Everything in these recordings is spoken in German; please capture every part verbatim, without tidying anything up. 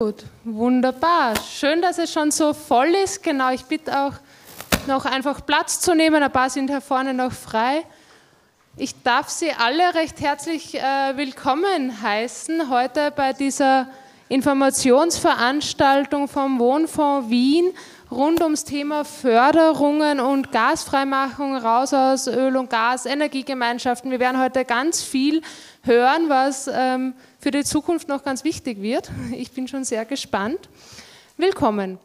Gut, wunderbar. Schön, dass es schon so voll ist. Genau, ich bitte auch noch einfach Platz zu nehmen. Ein paar sind hier vorne noch frei. Ich darf Sie alle recht herzlich äh, willkommen heißen heute bei dieser Informationsveranstaltung vom Wohnfonds Wien rund ums Thema Förderungen und Gasfreimachung raus aus Öl und Gas, Energiegemeinschaften. Wir werden heute ganz viel hören, was ähm, für die Zukunft noch ganz wichtig wird. Ich bin schon sehr gespannt. Willkommen.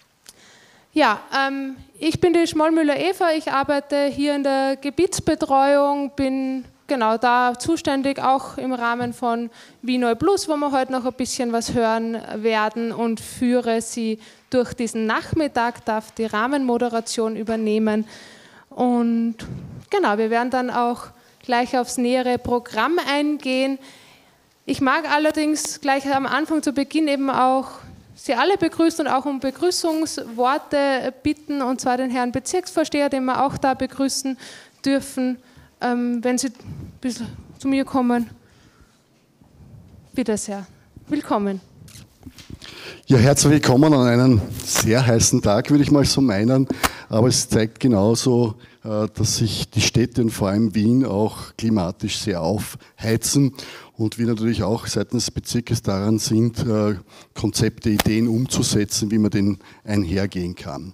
Ja, ähm, ich bin die Schmollmüller-Eva, ich arbeite hier in der Gebietsbetreuung, bin genau da zuständig, auch im Rahmen von Wien Neu Plus, wo wir heute noch ein bisschen was hören werden, und führe Sie durch diesen Nachmittag, darf die Rahmenmoderation übernehmen. Und genau, wir werden dann auch gleich aufs nähere Programm eingehen. Ich mag allerdings gleich am Anfang zu Beginn eben auch Sie alle begrüßen und auch um Begrüßungsworte bitten, und zwar den Herrn Bezirksvorsteher, den wir auch da begrüßen dürfen. Ähm, wenn Sie ein bisschen zu mir kommen, bitte sehr. Willkommen. Ja, herzlich willkommen an einem sehr heißen Tag, würde ich mal so meinen. Aber es zeigt genauso, dass sich die Städte und vor allem Wien auch klimatisch sehr aufheizen und wir natürlich auch seitens des Bezirkes daran sind, Konzepte, Ideen umzusetzen, wie man den einhergehen kann.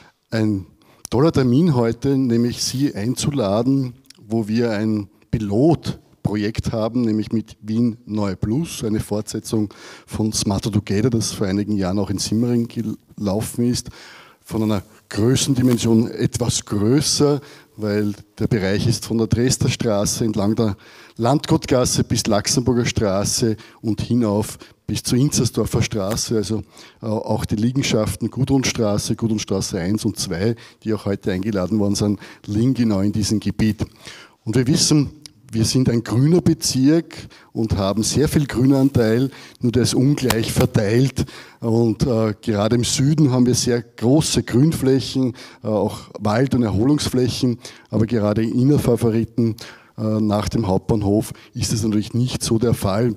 Ein toller Termin heute, nämlich Sie einzuladen, wo wir ein Pilotprojekt haben, nämlich mit Wien Neu Plus, eine Fortsetzung von Smarter Together, das vor einigen Jahren auch in Simmering gelaufen ist, von einer Größendimension etwas größer, weil der Bereich ist von der Dresdner Straße entlang der Landgottgasse bis Laxenburger Straße und hinauf bis zur Inzersdorfer Straße, also auch die Liegenschaften Gudrunstraße, Gudrunstraße eins und zwei, die auch heute eingeladen worden sind, liegen genau in diesem Gebiet. Und wir wissen, wir sind ein grüner Bezirk und haben sehr viel Grünanteil, nur der ist ungleich verteilt. Und äh, gerade im Süden haben wir sehr große Grünflächen, äh, auch Wald- und Erholungsflächen, aber gerade in Innerfavoriten äh, nach dem Hauptbahnhof ist es natürlich nicht so der Fall.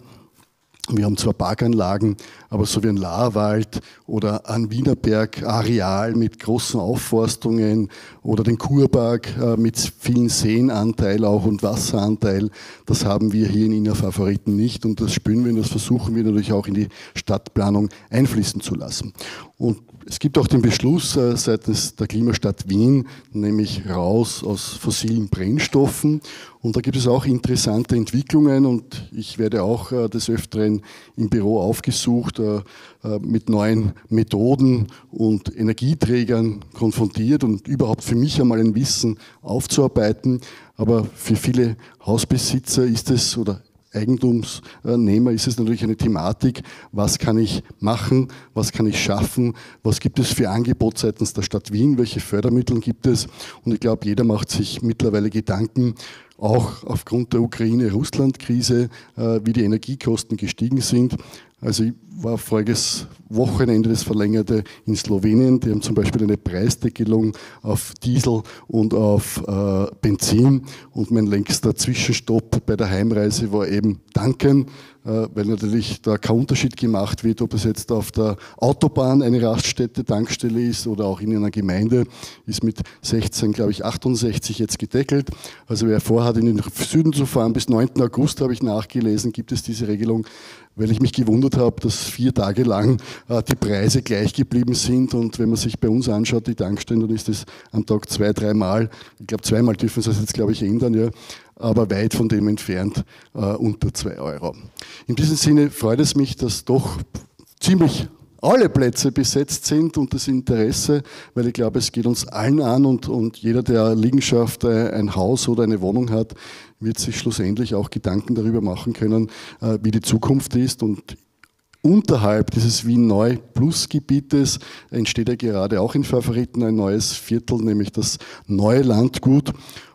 Wir haben zwar Parkanlagen, aber so wie ein Lahrwald oder ein Wienerberg Areal mit großen Aufforstungen oder den Kurpark äh, mit vielen Seenanteil auch und Wasseranteil, das haben wir hier in Innerfavoriten nicht, und das spüren wir und das versuchen wir natürlich auch in die Stadtplanung einfließen zu lassen. Und es gibt auch den Beschluss äh, seitens der Klimastadt Wien, nämlich raus aus fossilen Brennstoffen. Und da gibt es auch interessante Entwicklungen, und ich werde auch äh, des Öfteren im Büro aufgesucht, äh, äh, mit neuen Methoden und Energieträgern konfrontiert und überhaupt für mich einmal ein Wissen aufzuarbeiten. Aber für viele Hausbesitzer ist es, oder Eigentumsnehmer ist es natürlich eine Thematik, was kann ich machen, was kann ich schaffen, was gibt es für Angebot seitens der Stadt Wien, welche Fördermittel gibt es, und ich glaube, jeder macht sich mittlerweile Gedanken, auch aufgrund der Ukraine-Russland-Krise, wie die Energiekosten gestiegen sind. Also ich war voriges Wochenende, das verlängerte, in Slowenien. Die haben zum Beispiel eine Preisdeckelung auf Diesel und auf äh, Benzin. Und mein längster Zwischenstopp bei der Heimreise war eben tanken, äh, weil natürlich da kein Unterschied gemacht wird, ob es jetzt auf der Autobahn eine Raststätte, Tankstelle ist oder auch in einer Gemeinde. Ist mit sechzehn, glaube ich, achtundsechzig jetzt gedeckelt. Also wer vorhat, in den Süden zu fahren, bis neunten August, habe ich nachgelesen, gibt es diese Regelung, weil ich mich gewundert habe, dass vier Tage lang äh, die Preise gleich geblieben sind, und wenn man sich bei uns anschaut, die Tankstellen, dann ist es am Tag zwei, dreimal, ich glaube zweimal dürfen sie das jetzt, glaube ich, ändern, ja, aber weit von dem entfernt, äh, unter zwei Euro. In diesem Sinne freut es mich, dass doch ziemlich alle Plätze besetzt sind und das Interesse, weil ich glaube, es geht uns allen an, und, und jeder, der Liegenschaft, ein Haus oder eine Wohnung hat, wird sich schlussendlich auch Gedanken darüber machen können, wie die Zukunft ist. Und unterhalb dieses Wien Neu Plus Gebietes entsteht ja gerade auch in Favoriten ein neues Viertel, nämlich das Neue Landgut.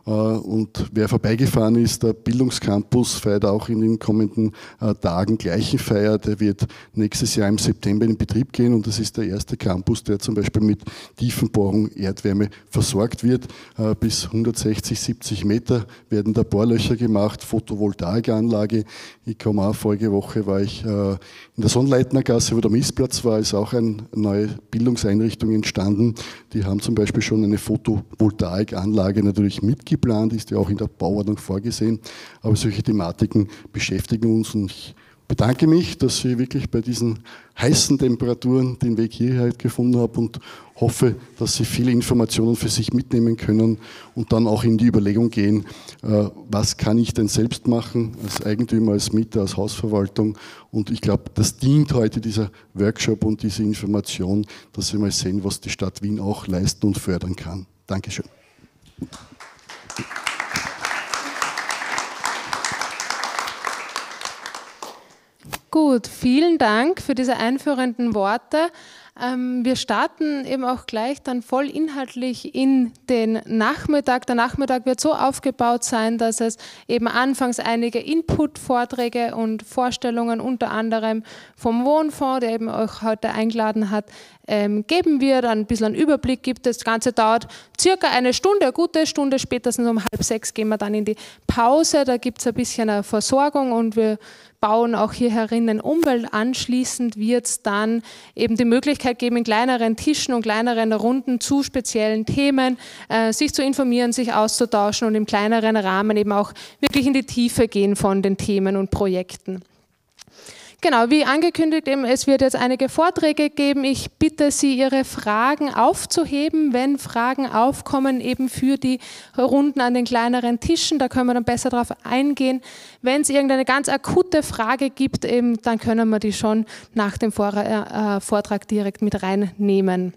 Und wer vorbeigefahren ist, der Bildungscampus feiert auch in den kommenden Tagen Gleichenfeier. Der wird nächstes Jahr im September in Betrieb gehen und das ist der erste Campus, der zum Beispiel mit Tiefenbohrung Erdwärme versorgt wird. Bis hundertsechzig, siebzig Meter werden da Bohrlöcher gemacht, Photovoltaikanlage. Ich komme auch, vorige Woche war ich in der Sonnleitnergasse, wo der Missplatz war, ist auch eine neue Bildungseinrichtung entstanden. Die haben zum Beispiel schon eine Photovoltaikanlage natürlich mitgeplant, ist ja auch in der Bauordnung vorgesehen. Aber solche Thematiken beschäftigen uns und ich bedanke mich, dass Sie wirklich bei diesen heißen Temperaturen den Weg hierher gefunden haben und hoffe, dass Sie viele Informationen für sich mitnehmen können und dann auch in die Überlegung gehen, was kann ich denn selbst machen als Eigentümer, als Mieter, als Hausverwaltung. Und ich glaube, das dient heute dieser Workshop und diese Information, dass wir mal sehen, was die Stadt Wien auch leisten und fördern kann. Dankeschön. Gut, vielen Dank für diese einführenden Worte. Ähm, wir starten eben auch gleich dann voll inhaltlich in den Nachmittag. Der Nachmittag wird so aufgebaut sein, dass es eben anfangs einige Input-Vorträge und Vorstellungen unter anderem vom Wohnfonds, der eben euch heute eingeladen hat, ähm, geben wird, ein bisschen einen Überblick gibt. Das Ganze dauert circa eine Stunde, eine gute Stunde, spätestens um halb sechs gehen wir dann in die Pause. Da gibt es ein bisschen eine Versorgung und wir bauen auch hier herinnen Umwelt. Anschließend wird es dann eben die Möglichkeit geben, in kleineren Tischen und kleineren Runden zu speziellen Themen äh, sich zu informieren, sich auszutauschen und im kleineren Rahmen eben auch wirklich in die Tiefe gehen von den Themen und Projekten. Genau, wie angekündigt, eben, es wird jetzt einige Vorträge geben. Ich bitte Sie, Ihre Fragen aufzuheben, wenn Fragen aufkommen, eben für die Runden an den kleineren Tischen. Da können wir dann besser darauf eingehen. Wenn es irgendeine ganz akute Frage gibt, eben, dann können wir die schon nach dem Vortrag direkt mit reinnehmen.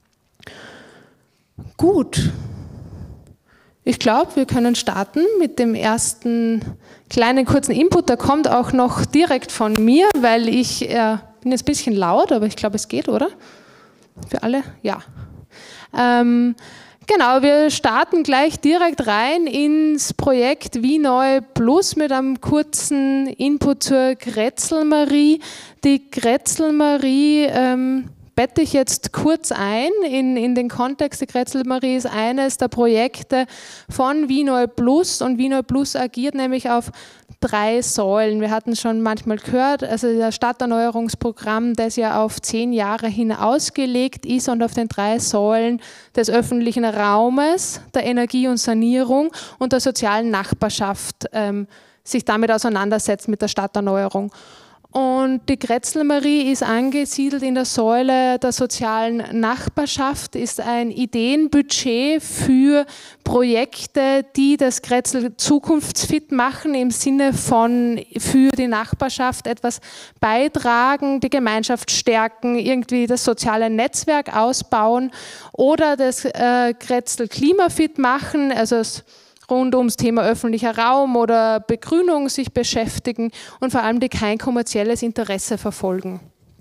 Gut. Ich glaube, wir können starten mit dem ersten kleinen kurzen Input. Der kommt auch noch direkt von mir, weil ich äh, bin jetzt ein bisschen laut, aber ich glaube, es geht, oder? Für alle? Ja. Ähm, genau, wir starten gleich direkt rein ins Projekt WieNeu Plus mit einem kurzen Input zur Grätzl-Marie. Die Grätzl-Marie ähm, bette ich jetzt kurz ein in, in den Kontext. Die Grätzl-Marie ist eines der Projekte von WieNeu Plus und WieNeu Plus agiert nämlich auf drei Säulen. Wir hatten schon manchmal gehört, also das Stadterneuerungsprogramm, das ja auf zehn Jahre hin ausgelegt ist und auf den drei Säulen des öffentlichen Raumes, der Energie und Sanierung und der sozialen Nachbarschaft ähm, sich damit auseinandersetzt mit der Stadterneuerung. Und die Grätzl-Marie ist angesiedelt in der Säule der sozialen Nachbarschaft, ist ein Ideenbudget für Projekte, die das Grätzl zukunftsfit machen, im Sinne von für die Nachbarschaft etwas beitragen, die Gemeinschaft stärken, irgendwie das soziale Netzwerk ausbauen oder das äh, Grätzl klimafit machen, also das rund ums Thema öffentlicher Raum oder Begrünung sich beschäftigen und vor allem die kein kommerzielles Interesse verfolgen.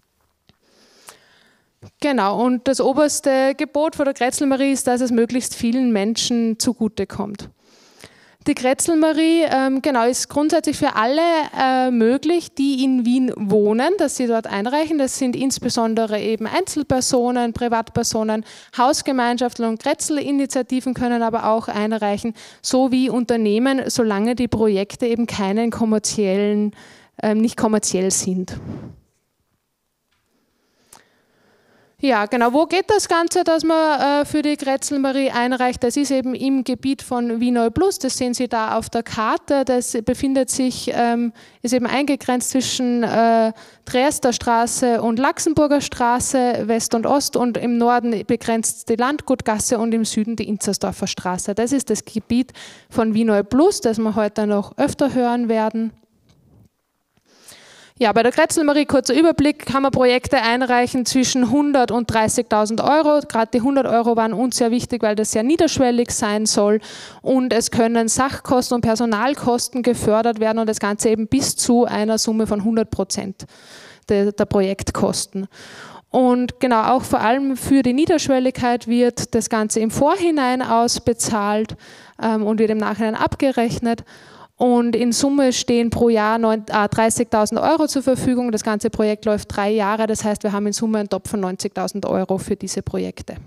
Genau, und das oberste Gebot von der Grätzl-Marie ist, dass es möglichst vielen Menschen zugutekommt. Die Grätzl-Marie ähm, genau, ist grundsätzlich für alle äh, möglich, die in Wien wohnen, dass sie dort einreichen. Das sind insbesondere eben Einzelpersonen, Privatpersonen, Hausgemeinschaften und Grätzl-Initiativen können aber auch einreichen, sowie Unternehmen, solange die Projekte eben keinen kommerziellen, äh, nicht kommerziell sind. Ja, genau. Wo geht das Ganze, dass man äh, für die Grätzl-Marie einreicht? Das ist eben im Gebiet von WieNeu Plus. Das sehen Sie da auf der Karte. Das befindet sich, ähm, ist eben eingegrenzt zwischen äh, Triester Straße und Laxenburger Straße, West und Ost, und im Norden begrenzt die Landgutgasse und im Süden die Inzersdorfer Straße. Das ist das Gebiet von WieNeu Plus, das wir heute noch öfter hören werden. Ja, bei der Grätzl-Marie, kurzer Überblick, kann man Projekte einreichen zwischen hundert und dreißigtausend Euro. Gerade die hundert Euro waren uns sehr wichtig, weil das sehr niederschwellig sein soll. Und es können Sachkosten und Personalkosten gefördert werden und das Ganze eben bis zu einer Summe von hundert Prozent der, der Projektkosten. Und genau, auch vor allem für die Niederschwelligkeit wird das Ganze im Vorhinein ausbezahlt ähm, und wird im Nachhinein abgerechnet. Und in Summe stehen pro Jahr dreißigtausend Euro zur Verfügung. Das ganze Projekt läuft drei Jahre, das heißt, wir haben in Summe einen Topf von neunzigtausend Euro für diese Projekte.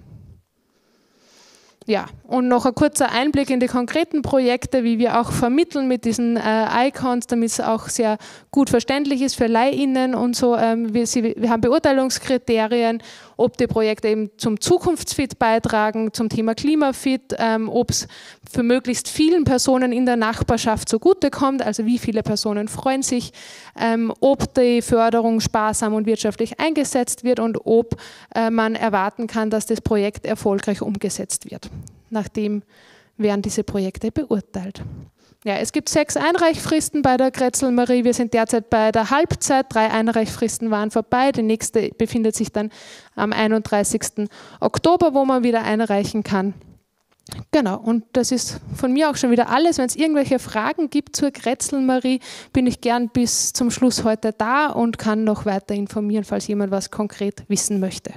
Ja, und noch ein kurzer Einblick in die konkreten Projekte, wie wir auch vermitteln mit diesen äh, Icons, damit es auch sehr gut verständlich ist für LeiHInnen und so. Ähm, wir, sie, wir haben Beurteilungskriterien, ob die Projekte eben zum Zukunftsfit beitragen, zum Thema Klimafit, ähm, ob es für möglichst vielen Personen in der Nachbarschaft zugutekommt, also wie viele Personen freuen sich, ähm, ob die Förderung sparsam und wirtschaftlich eingesetzt wird und ob äh, man erwarten kann, dass das Projekt erfolgreich umgesetzt wird. Nachdem werden diese Projekte beurteilt. Ja, es gibt sechs Einreichfristen bei der Kretzel-Marie. Wir sind derzeit bei der Halbzeit. Drei Einreichfristen waren vorbei. Die nächste befindet sich dann am einunddreißigsten Oktober, wo man wieder einreichen kann. Genau, und das ist von mir auch schon wieder alles. Wenn es irgendwelche Fragen gibt zur Kretzel-Marie, bin ich gern bis zum Schluss heute da und kann noch weiter informieren, falls jemand was konkret wissen möchte.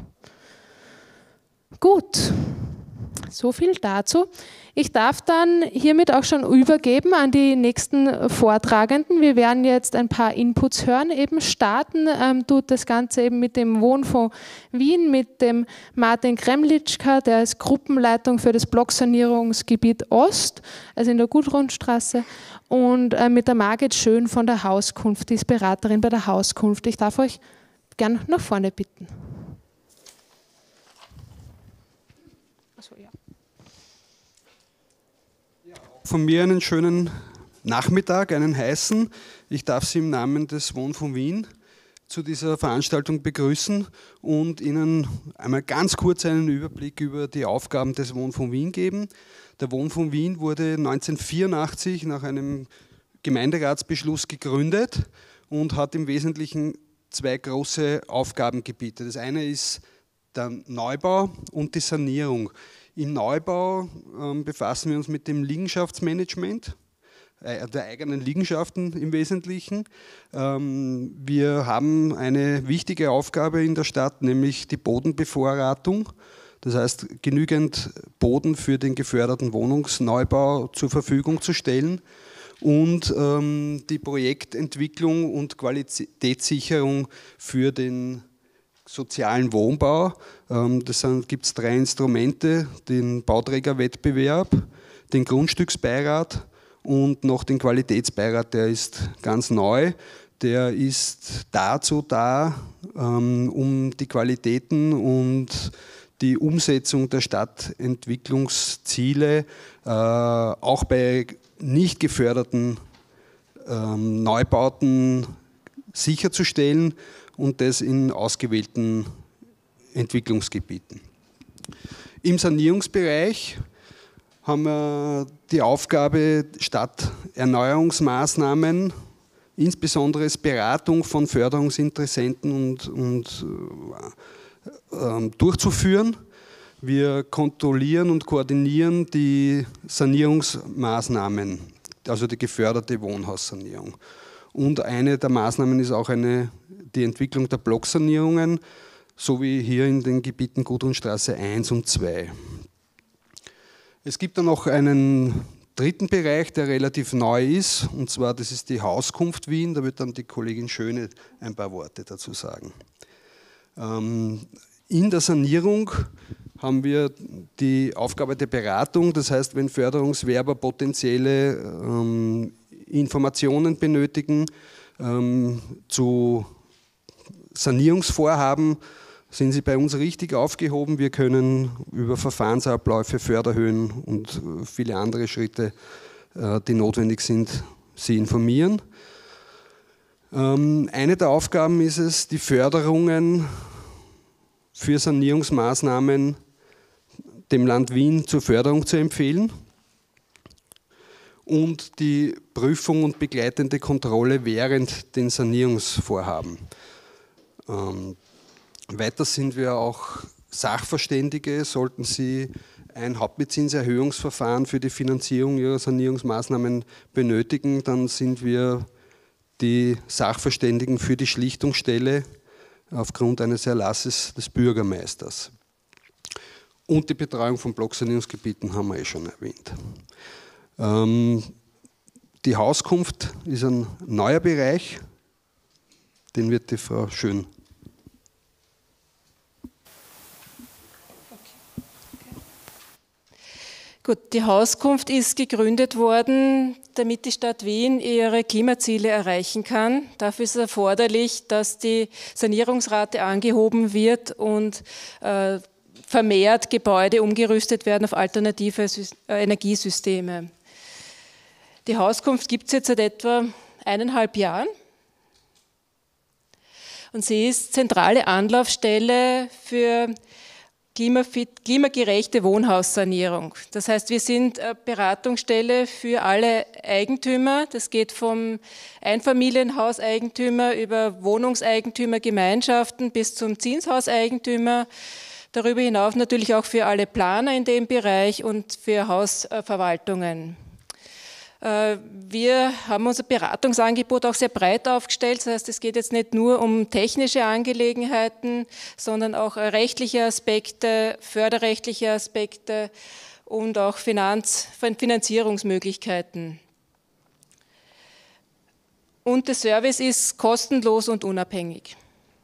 Gut. So viel dazu. Ich darf dann hiermit auch schon übergeben an die nächsten Vortragenden. Wir werden jetzt ein paar Inputs hören. Eben starten ähm, tut das Ganze eben mit dem Wohnfonds Wien, mit dem Martin Kremlitschka, der ist Gruppenleitung für das Blocksanierungsgebiet Ost, also in der Gudrunstraße, und äh, mit der Margit Schön von der Hauskunft, die ist Beraterin bei der Hauskunft. Ich darf euch gern nach vorne bitten. Von mir einen schönen Nachmittag, einen heißen. Ich darf Sie im Namen des Wohnfonds Wien zu dieser Veranstaltung begrüßen und Ihnen einmal ganz kurz einen Überblick über die Aufgaben des Wohnfonds Wien geben. Der Wohnfonds Wien wurde neunzehnhundertvierundachtzig nach einem Gemeinderatsbeschluss gegründet und hat im Wesentlichen zwei große Aufgabengebiete. Das eine ist der Neubau und die Sanierung. Im Neubau ähm, befassen wir uns mit dem Liegenschaftsmanagement, äh, der eigenen Liegenschaften im Wesentlichen. Ähm, wir haben eine wichtige Aufgabe in der Stadt, nämlich die Bodenbevorratung. Das heißt, genügend Boden für den geförderten Wohnungsneubau zur Verfügung zu stellen und ähm, die Projektentwicklung und Qualitätssicherung für den sozialen Wohnbau. Das gibt es drei Instrumente, den Bauträgerwettbewerb, den Grundstücksbeirat und noch den Qualitätsbeirat, der ist ganz neu. Der ist dazu da, um die Qualitäten und die Umsetzung der Stadtentwicklungsziele auch bei nicht geförderten Neubauten sicherzustellen, und das in ausgewählten Entwicklungsgebieten. Im Sanierungsbereich haben wir die Aufgabe, Stadterneuerungsmaßnahmen, insbesondere Beratung von Förderungsinteressenten und, und äh, durchzuführen. Wir kontrollieren und koordinieren die Sanierungsmaßnahmen, also die geförderte Wohnhaussanierung. Und eine der Maßnahmen ist auch eine, die Entwicklung der Blocksanierungen, so wie hier in den Gebieten Gudrunstraße eins und zwei. Es gibt dann noch einen dritten Bereich, der relativ neu ist, und zwar das ist die Hauskunft Wien. Da wird dann die Kollegin Schöne ein paar Worte dazu sagen. In der Sanierung haben wir die Aufgabe der Beratung, das heißt, wenn Förderungswerber potenzielle ähm, Informationen benötigen ähm, zu Sanierungsvorhaben, sind sie bei uns richtig aufgehoben. Wir können über Verfahrensabläufe, Förderhöhen und viele andere Schritte, äh, die notwendig sind, sie informieren. Ähm, eine der Aufgaben ist es, die Förderungen für Sanierungsmaßnahmen dem Land Wien zur Förderung zu empfehlen und die Prüfung und begleitende Kontrolle während den Sanierungsvorhaben. Ähm, weiter sind wir auch Sachverständige. Sollten Sie ein Hauptmietzinserhöhungsverfahren für die Finanzierung Ihrer Sanierungsmaßnahmen benötigen, dann sind wir die Sachverständigen für die Schlichtungsstelle aufgrund eines Erlasses des Bürgermeisters. Und die Betreuung von Blocksanierungsgebieten haben wir eh schon erwähnt. Ähm, die Hauskunft ist ein neuer Bereich, den wird die Frau Schön. Gut, die Hauskunft ist gegründet worden, damit die Stadt Wien ihre Klimaziele erreichen kann. Dafür ist es erforderlich, dass die Sanierungsrate angehoben wird und äh, vermehrt Gebäude umgerüstet werden auf alternative Energiesysteme. Die Hauskunft gibt es jetzt seit etwa eineinhalb Jahren und sie ist zentrale Anlaufstelle für Klimafit, klimagerechte Wohnhaussanierung. Das heißt, wir sind Beratungsstelle für alle Eigentümer. Das geht vom Einfamilienhauseigentümer über Wohnungseigentümer, Gemeinschaften bis zum Zinshauseigentümer. Darüber hinaus natürlich auch für alle Planer in dem Bereich und für Hausverwaltungen. Wir haben unser Beratungsangebot auch sehr breit aufgestellt. Das heißt, es geht jetzt nicht nur um technische Angelegenheiten, sondern auch rechtliche Aspekte, förderrechtliche Aspekte und auch Finanz, Finanzierungsmöglichkeiten. Und der Service ist kostenlos und unabhängig.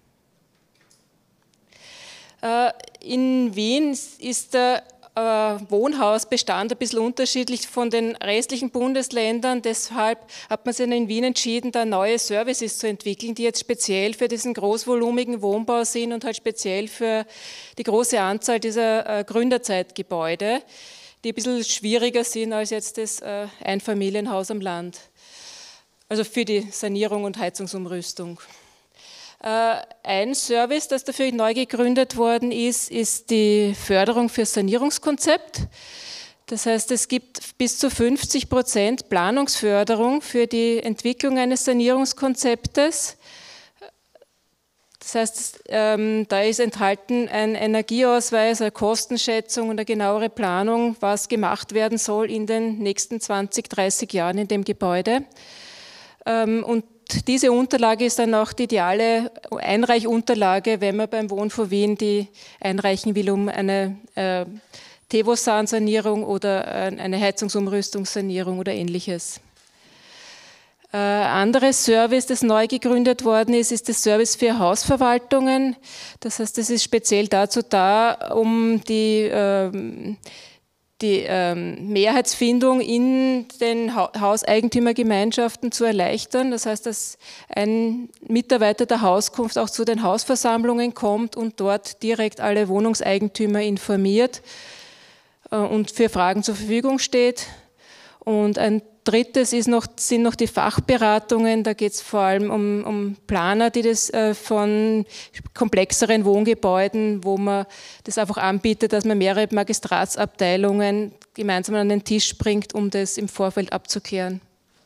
In Wien ist der Wohnhausbestand ein bisschen unterschiedlich von den restlichen Bundesländern. Deshalb hat man sich in Wien entschieden, da neue Services zu entwickeln, die jetzt speziell für diesen großvolumigen Wohnbau sind und halt speziell für die große Anzahl dieser Gründerzeitgebäude, die ein bisschen schwieriger sind als jetzt das Einfamilienhaus am Land. Also für die Sanierung und Heizungsumrüstung. Ein Service, das dafür neu gegründet worden ist, ist die Förderung für Sanierungskonzept. Das heißt, es gibt bis zu fünfzig Prozent Planungsförderung für die Entwicklung eines Sanierungskonzeptes. Das heißt, da ist enthalten ein Energieausweis, eine Kostenschätzung und eine genauere Planung, was gemacht werden soll in den nächsten zwanzig, dreißig Jahren in dem Gebäude. Und diese Unterlage ist dann auch die ideale Einreichunterlage, wenn man beim Wohnfonds Wien die einreichen will, um eine äh, Tevosan-Sanierung oder eine Heizungsumrüstungssanierung oder ähnliches. Äh, anderes Service, das neu gegründet worden ist, ist das Service für Hausverwaltungen. Das heißt, das ist speziell dazu da, um die äh, die ähm, Mehrheitsfindung in den ha Hauseigentümergemeinschaften zu erleichtern. Das heißt, dass ein Mitarbeiter der Hauskunft auch zu den Hausversammlungen kommt und dort direkt alle Wohnungseigentümer informiert äh, und für Fragen zur Verfügung steht. Und ein drittes ist noch, sind noch die Fachberatungen. Da geht es vor allem um, um Planer, die das äh, von komplexeren Wohngebäuden, wo man das einfach anbietet, dass man mehrere Magistratsabteilungen gemeinsam an den Tisch bringt, um das im Vorfeld abzuklären.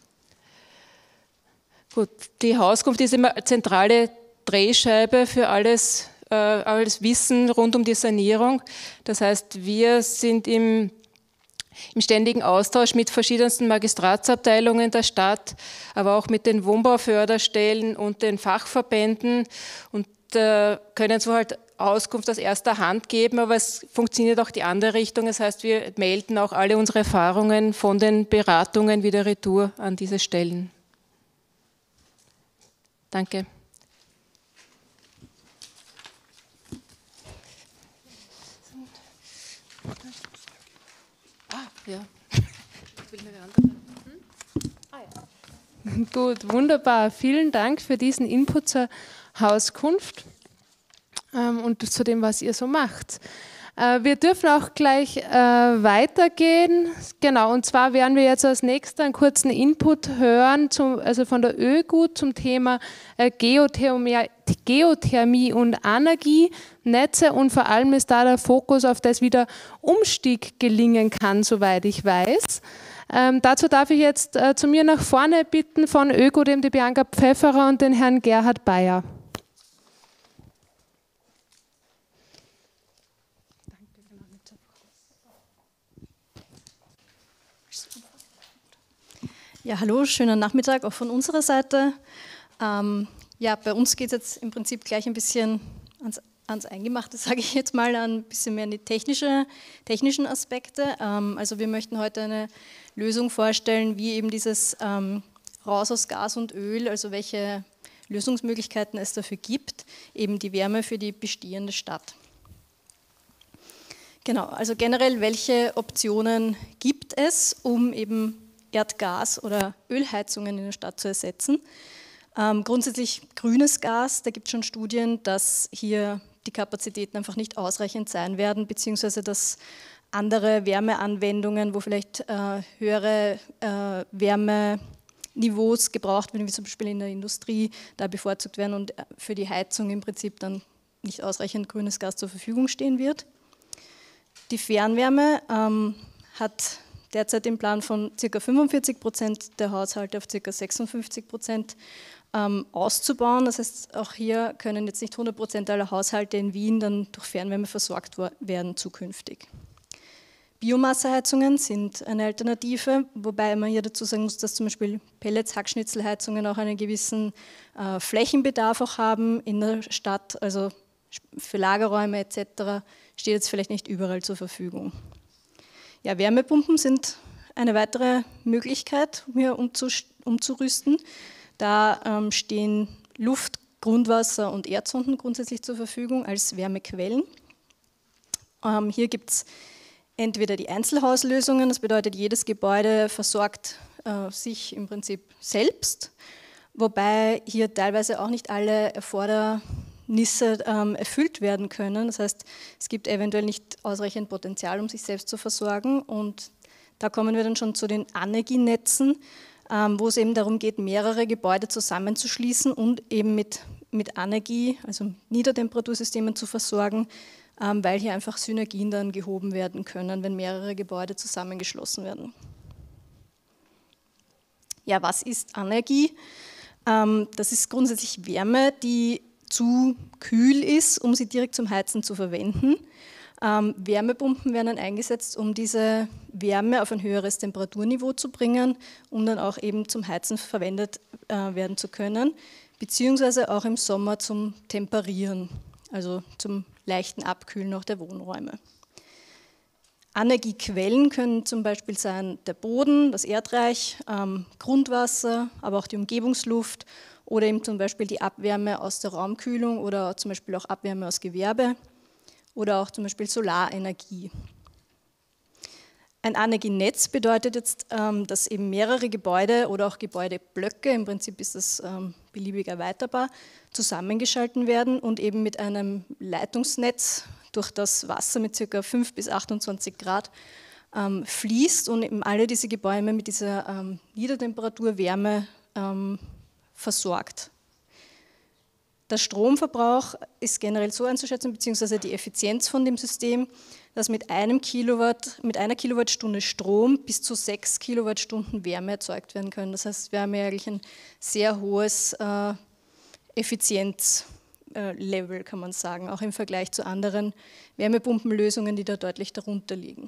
Gut, die Hauskunft ist immer eine zentrale Drehscheibe für alles, äh, alles Wissen rund um die Sanierung. Das heißt, wir sind im im ständigen Austausch mit verschiedensten Magistratsabteilungen der Stadt, aber auch mit den Wohnbauförderstellen und den Fachverbänden und äh, können so halt Auskunft aus erster Hand geben, aber es funktioniert auch die andere Richtung. Das heißt, wir melden auch alle unsere Erfahrungen von den Beratungen wieder retour an diese Stellen. Danke. Ja. Hm? Ah, ja. Gut, wunderbar. Vielen Dank für diesen Input zur Hauskunft ähm, und zu dem, was ihr so macht. Äh, wir dürfen auch gleich äh, weitergehen. Genau, und zwar werden wir jetzt als nächster einen kurzen Input hören, zum, also von der ÖGUT zum Thema äh, Geothermie, Geothermie und Energienetze, und vor allem ist da der Fokus auf das, wie der Umstieg gelingen kann, soweit ich weiß. Ähm, dazu darf ich jetzt äh, zu mir nach vorne bitten von ÖGUT, dem die Bianca Pfefferer und den Herrn Gerhard Bayer. Ja, hallo, schönen Nachmittag auch von unserer Seite. Ähm, Ja, bei uns geht es jetzt im Prinzip gleich ein bisschen ans, ans Eingemachte, sage ich jetzt mal, ein bisschen mehr in die technische, technischen Aspekte. Ähm, also wir möchten heute eine Lösung vorstellen, wie eben dieses ähm, Raus aus Gas und Öl, also welche Lösungsmöglichkeiten es dafür gibt, eben die Wärme für die bestehende Stadt. Genau, also generell, welche Optionen gibt es, um eben Erdgas- oder Ölheizungen in der Stadt zu ersetzen? Ähm, grundsätzlich grünes Gas, da gibt es schon Studien, dass hier die Kapazitäten einfach nicht ausreichend sein werden, beziehungsweise dass andere Wärmeanwendungen, wo vielleicht äh, höhere äh, Wärmeniveaus gebraucht werden, wie zum Beispiel in der Industrie, da bevorzugt werden und für die Heizung im Prinzip dann nicht ausreichend grünes Gas zur Verfügung stehen wird. Die Fernwärme ähm, hat derzeit den Plan von ca. fünfundvierzig Prozent der Haushalte auf ca. sechsundfünfzig Prozent ähm, auszubauen. Das heißt, auch hier können jetzt nicht hundert Prozent aller Haushalte in Wien dann durch Fernwärme versorgt werden zukünftig. Biomasseheizungen sind eine Alternative, wobei man hier dazu sagen muss, dass zum Beispiel Pellets-Hackschnitzelheizungen auch einen gewissen äh, Flächenbedarf auch haben in der Stadt, also für Lagerräume et cetera steht jetzt vielleicht nicht überall zur Verfügung. Ja, Wärmepumpen sind eine weitere Möglichkeit, um hier umzurüsten. Da ähm, stehen Luft, Grundwasser und Erdsonden grundsätzlich zur Verfügung als Wärmequellen. Ähm, hier gibt es entweder die Einzelhauslösungen, das bedeutet, jedes Gebäude versorgt äh, sich im Prinzip selbst, wobei hier teilweise auch nicht alle Erfordernisse ähm, erfüllt werden können. Das heißt, es gibt eventuell nicht ausreichend Potenzial, um sich selbst zu versorgen. Und da kommen wir dann schon zu den Anergienetzen, ähm, wo es eben darum geht, mehrere Gebäude zusammenzuschließen und eben mit, mit Anergie, also Niedertemperatursystemen zu versorgen, ähm, weil hier einfach Synergien dann gehoben werden können, wenn mehrere Gebäude zusammengeschlossen werden. Ja, was ist Anergie? Ähm, das ist grundsätzlich Wärme, die zu kühl ist, um sie direkt zum Heizen zu verwenden. Ähm, Wärmepumpen werden dann eingesetzt, um diese Wärme auf ein höheres Temperaturniveau zu bringen, um dann auch eben zum Heizen verwendet äh, werden zu können, beziehungsweise auch im Sommer zum Temperieren, also zum leichten Abkühlen auch der Wohnräume. Energiequellen können zum Beispiel sein der Boden, das Erdreich, ähm, Grundwasser, aber auch die Umgebungsluft oder eben zum Beispiel die Abwärme aus der Raumkühlung oder zum Beispiel auch Abwärme aus Gewerbe oder auch zum Beispiel Solarenergie. Ein Energienetz bedeutet jetzt, ähm, dass eben mehrere Gebäude oder auch Gebäudeblöcke, im Prinzip ist das ähm, beliebig erweiterbar, zusammengeschalten werden und eben mit einem Leitungsnetz durch das Wasser mit ca. fünf bis achtundzwanzig Grad ähm, fließt und eben alle diese Gebäude mit dieser ähm, Niedertemperaturwärme ähm, versorgt. Der Stromverbrauch ist generell so einzuschätzen, beziehungsweise die Effizienz von dem System, dass mit einem Kilowatt, mit einer Kilowattstunde Strom bis zu sechs Kilowattstunden Wärme erzeugt werden können. Das heißt, wir haben ja eigentlich ein sehr hohes äh, Effizienzlevel, kann man sagen, auch im Vergleich zu anderen Wärmepumpenlösungen, die da deutlich darunter liegen.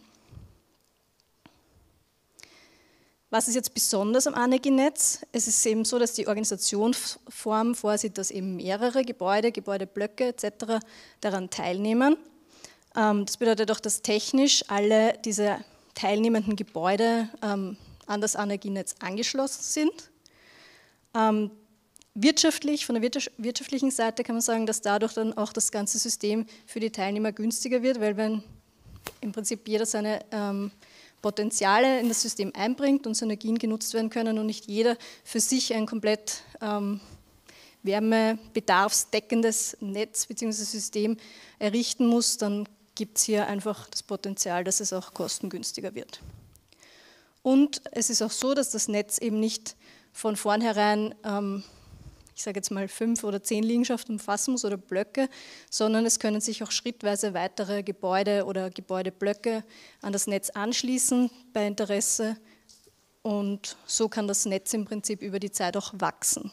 Was ist jetzt besonders am Anergienetz? Es ist eben so, dass die Organisationsform vorsieht, dass eben mehrere Gebäude, Gebäudeblöcke et cetera daran teilnehmen. Das bedeutet auch, dass technisch alle diese teilnehmenden Gebäude an das Anergienetz angeschlossen sind. Wirtschaftlich, von der wirtschaftlichen Seite kann man sagen, dass dadurch dann auch das ganze System für die Teilnehmer günstiger wird, weil wenn im Prinzip jeder seine Potenziale in das System einbringt und Synergien genutzt werden können und nicht jeder für sich ein komplett ähm, wärmebedarfsdeckendes Netz bzw. System errichten muss, dann gibt es hier einfach das Potenzial, dass es auch kostengünstiger wird. Und es ist auch so, dass das Netz eben nicht von vornherein, ähm, ich sage jetzt mal fünf oder zehn Liegenschaften umfassen muss oder Blöcke, sondern es können sich auch schrittweise weitere Gebäude oder Gebäudeblöcke an das Netz anschließen bei Interesse und so kann das Netz im Prinzip über die Zeit auch wachsen.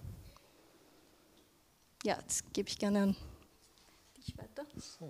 Ja, jetzt gebe ich gerne an dich weiter. So,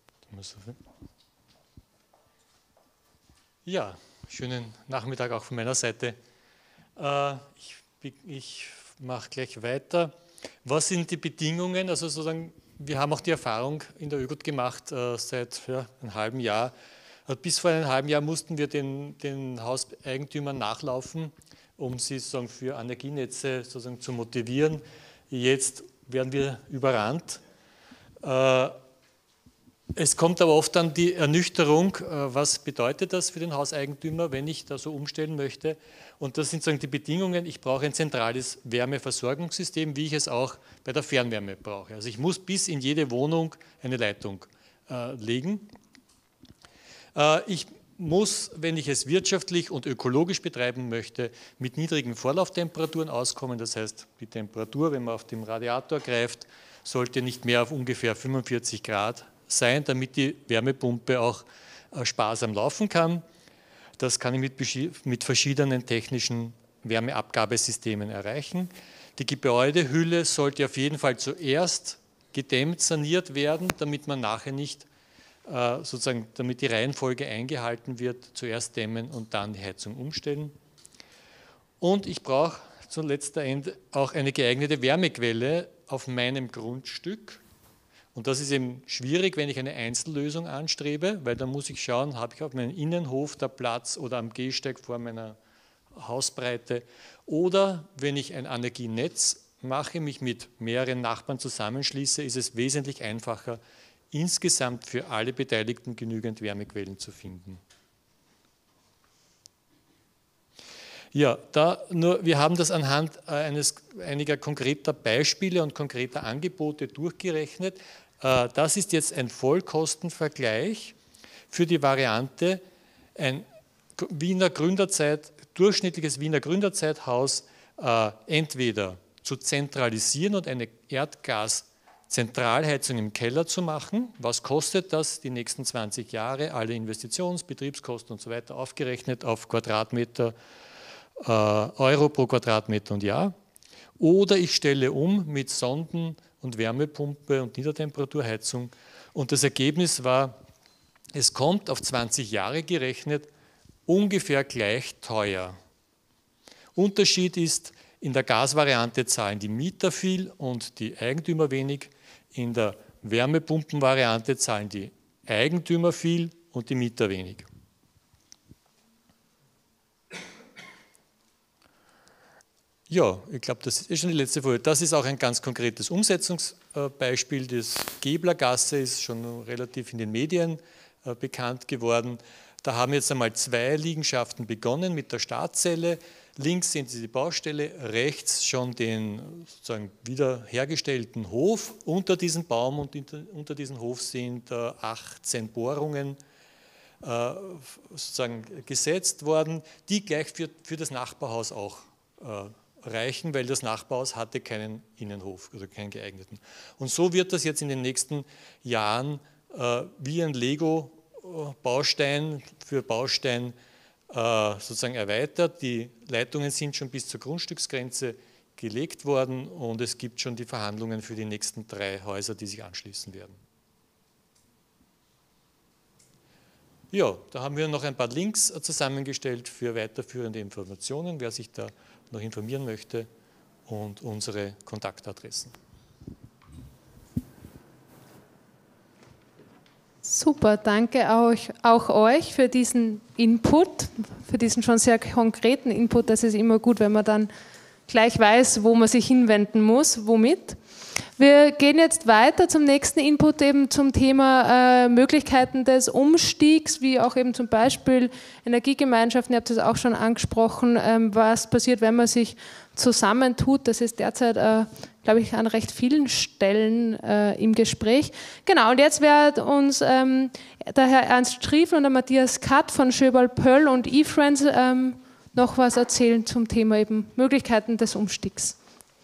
ja, schönen Nachmittag auch von meiner Seite. Ich, ich mache gleich weiter. Was sind die Bedingungen? Also sozusagen, wir haben auch die Erfahrung in der ÖGOT gemacht äh, seit ja, einem halben Jahr. Also bis vor einem halben Jahr mussten wir den, den Hauseigentümern nachlaufen, um sie sozusagen für Energienetze sozusagen zu motivieren. Jetzt werden wir überrannt. Äh, Es kommt aber oft dann die Ernüchterung, was bedeutet das für den Hauseigentümer, wenn ich da so umstellen möchte. Und das sind sozusagen die Bedingungen, ich brauche ein zentrales Wärmeversorgungssystem, wie ich es auch bei der Fernwärme brauche. Also ich muss bis in jede Wohnung eine Leitung äh, legen. Äh, ich muss, wenn ich es wirtschaftlich und ökologisch betreiben möchte, mit niedrigen Vorlauftemperaturen auskommen. Das heißt, die Temperatur, wenn man auf den Radiator greift, sollte nicht mehr auf ungefähr fünfundvierzig Grad sein, damit die Wärmepumpe auch sparsam laufen kann. Das kann ich mit, mit verschiedenen technischen Wärmeabgabesystemen erreichen. Die Gebäudehülle sollte auf jeden Fall zuerst gedämmt, saniert werden, damit man nachher nicht, äh, sozusagen, damit die Reihenfolge eingehalten wird, zuerst dämmen und dann die Heizung umstellen. Und ich brauche zum letzten Ende auch eine geeignete Wärmequelle auf meinem Grundstück. Und das ist eben schwierig, wenn ich eine Einzellösung anstrebe, weil dann muss ich schauen, habe ich auf meinem Innenhof da Platz oder am Gehsteig vor meiner Hausbreite. Oder wenn ich ein Energienetz mache, mich mit mehreren Nachbarn zusammenschließe, ist es wesentlich einfacher, insgesamt für alle Beteiligten genügend Wärmequellen zu finden. Ja, da nur, wir haben das anhand eines, einiger konkreter Beispiele und konkreter Angebote durchgerechnet. Das ist jetzt ein Vollkostenvergleich für die Variante, ein Wiener Gründerzeit, durchschnittliches Wiener Gründerzeithaus äh, entweder zu zentralisieren und eine Erdgas-Zentralheizung im Keller zu machen. Was kostet das die nächsten zwanzig Jahre? Alle Investitions-, Betriebskosten und so weiter aufgerechnet auf Quadratmeter, äh, Euro pro Quadratmeter und Jahr. Oder ich stelle um mit Sonden- und Wärmepumpe und Niedertemperaturheizung. Und das Ergebnis war, es kommt auf zwanzig Jahre gerechnet ungefähr gleich teuer. Unterschied ist, in der Gasvariante zahlen die Mieter viel und die Eigentümer wenig. In der Wärmepumpenvariante zahlen die Eigentümer viel und die Mieter wenig. Ja, ich glaube, das ist schon die letzte Folie. Das ist auch ein ganz konkretes Umsetzungsbeispiel. Das Geblergasse ist schon relativ in den Medien bekannt geworden. Da haben jetzt einmal zwei Liegenschaften begonnen mit der Startzelle. Links sehen Sie die Baustelle, rechts schon den sozusagen wiederhergestellten Hof. Unter diesem Baum und unter diesem Hof sind achtzehn Bohrungen äh, sozusagen gesetzt worden, die gleich für, für das Nachbarhaus auch äh, reichen, weil das Nachbarhaus hatte keinen Innenhof, also keinen geeigneten. Und so wird das jetzt in den nächsten Jahren äh, wie ein Lego-Baustein für Baustein äh, sozusagen erweitert. Die Leitungen sind schon bis zur Grundstücksgrenze gelegt worden und es gibt schon die Verhandlungen für die nächsten drei Häuser, die sich anschließen werden. Ja, da haben wir noch ein paar Links zusammengestellt für weiterführende Informationen, wer sich da noch informieren möchte, und unsere Kontaktadressen. Super, danke auch, auch euch für diesen Input, für diesen schon sehr konkreten Input. Das ist immer gut, wenn man dann gleich weiß, wo man sich hinwenden muss, womit. Wir gehen jetzt weiter zum nächsten Input, eben zum Thema äh, Möglichkeiten des Umstiegs, wie auch eben zum Beispiel Energiegemeinschaften. Ihr habt das auch schon angesprochen, ähm, was passiert, wenn man sich zusammentut. Das ist derzeit, äh, glaube ich, an recht vielen Stellen äh, im Gespräch. Genau, und jetzt werden uns ähm, der Herr Ernst Striefl und der Matthias Katt von Schöberl Pöll und eFriends ähm, noch was erzählen zum Thema eben Möglichkeiten des Umstiegs.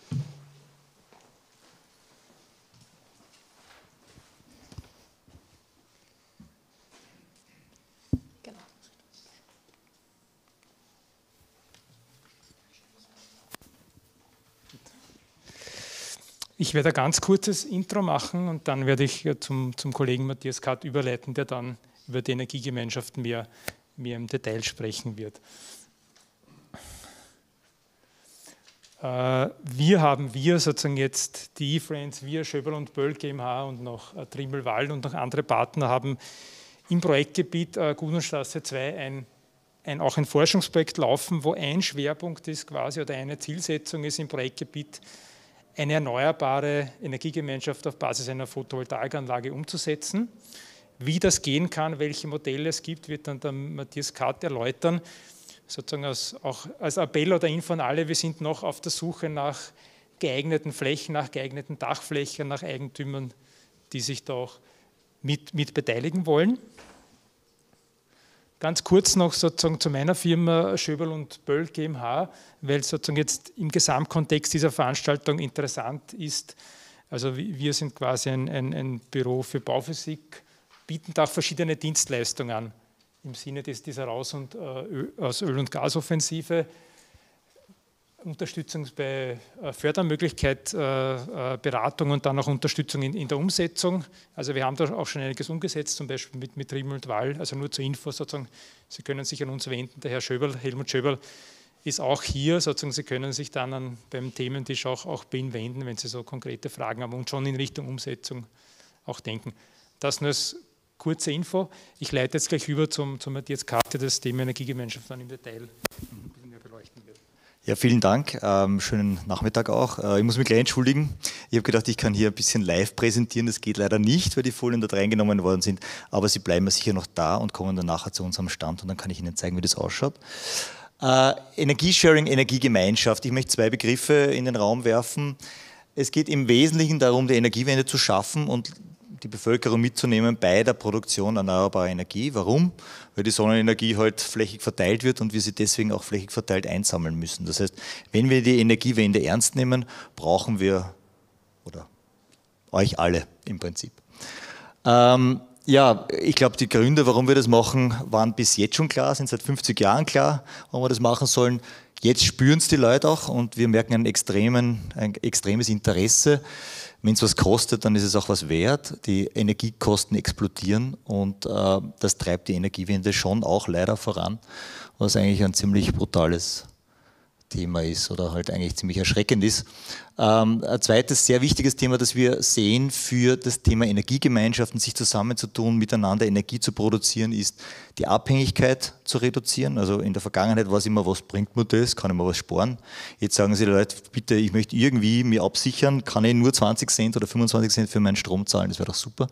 Ich werde ein ganz kurzes Intro machen und dann werde ich zum, zum Kollegen Matthias Katt überleiten, der dann über die Energiegemeinschaften mehr, mehr im Detail sprechen wird. Wir haben wir sozusagen jetzt die eFriends, wir Schöberl und Böll GmbH und noch Trimmelwald und noch andere Partner haben im Projektgebiet Gudenstraße zwei ein, ein, auch ein Forschungsprojekt laufen, wo ein Schwerpunkt ist quasi oder eine Zielsetzung ist im Projektgebiet, eine erneuerbare Energiegemeinschaft auf Basis einer Photovoltaikanlage umzusetzen. Wie das gehen kann, welche Modelle es gibt, wird dann der Matthias Kath erläutern. Sozusagen als, auch als Appell oder Info an alle, wir sind noch auf der Suche nach geeigneten Flächen, nach geeigneten Dachflächen, nach Eigentümern, die sich da auch mit, mit beteiligen wollen. Ganz kurz noch sozusagen zu meiner Firma Schöberl und Böll GmbH, weil sozusagen jetzt im Gesamtkontext dieser Veranstaltung interessant ist. Also wir sind quasi ein, ein, ein Büro für Bauphysik, bieten auch verschiedene Dienstleistungen an. Im Sinne des, dieser Raus- und äh, aus Öl- und Gasoffensive, Unterstützung bei äh, Fördermöglichkeit, äh, äh, Beratung und dann auch Unterstützung in, in der Umsetzung. Also wir haben da auch schon einiges umgesetzt, zum Beispiel mit, mit Trimmel und Wall, also nur zur Info sozusagen, Sie können sich an uns wenden, der Herr Schöberl, Helmut Schöberl ist auch hier, sozusagen Sie können sich dann an, beim Thementisch auch, auch bei ihm wenden, wenn Sie so konkrete Fragen haben und schon in Richtung Umsetzung auch denken. Das nur als kurze Info. Ich leite jetzt gleich über zum, zum Matthias Kath, der das Thema Energiegemeinschaft dann im Detail ein bisschen mehr beleuchten wird. Ja, vielen Dank. Ähm, schönen Nachmittag auch. Äh, ich muss mich gleich entschuldigen. Ich habe gedacht, ich kann hier ein bisschen live präsentieren. Das geht leider nicht, weil die Folien dort reingenommen worden sind. Aber Sie bleiben ja sicher noch da und kommen dann nachher zu unserem Stand und dann kann ich Ihnen zeigen, wie das ausschaut. Äh, Energiesharing, Energiegemeinschaft. Ich möchte zwei Begriffe in den Raum werfen. Es geht im Wesentlichen darum, die Energiewende zu schaffen und die Bevölkerung mitzunehmen bei der Produktion erneuerbarer Energie. Warum? Weil die Sonnenenergie halt flächig verteilt wird und wir sie deswegen auch flächig verteilt einsammeln müssen. Das heißt, wenn wir die Energiewende ernst nehmen, brauchen wir, oder euch alle im Prinzip. Ähm, ja, ich glaube, die Gründe, warum wir das machen, waren bis jetzt schon klar, sind seit fünfzig Jahren klar, warum wir das machen sollen. Jetzt spüren es die Leute auch und wir merken ein, extremen, ein extremes Interesse. Wenn es was kostet, dann ist es auch was wert. Die Energiekosten explodieren und äh, das treibt die Energiewende schon auch leider voran, was eigentlich ein ziemlich brutales Thema ist oder halt eigentlich ziemlich erschreckend ist. Ähm, ein zweites sehr wichtiges Thema, das wir sehen für das Thema Energiegemeinschaften, sich zusammenzutun, miteinander Energie zu produzieren, ist die Abhängigkeit zu reduzieren. Also in der Vergangenheit war es immer, was bringt mir das, kann ich mir was sparen. Jetzt sagen sie die Leute, bitte, ich möchte irgendwie mich absichern, kann ich nur zwanzig Cent oder fünfundzwanzig Cent für meinen Strom zahlen, das wäre doch super.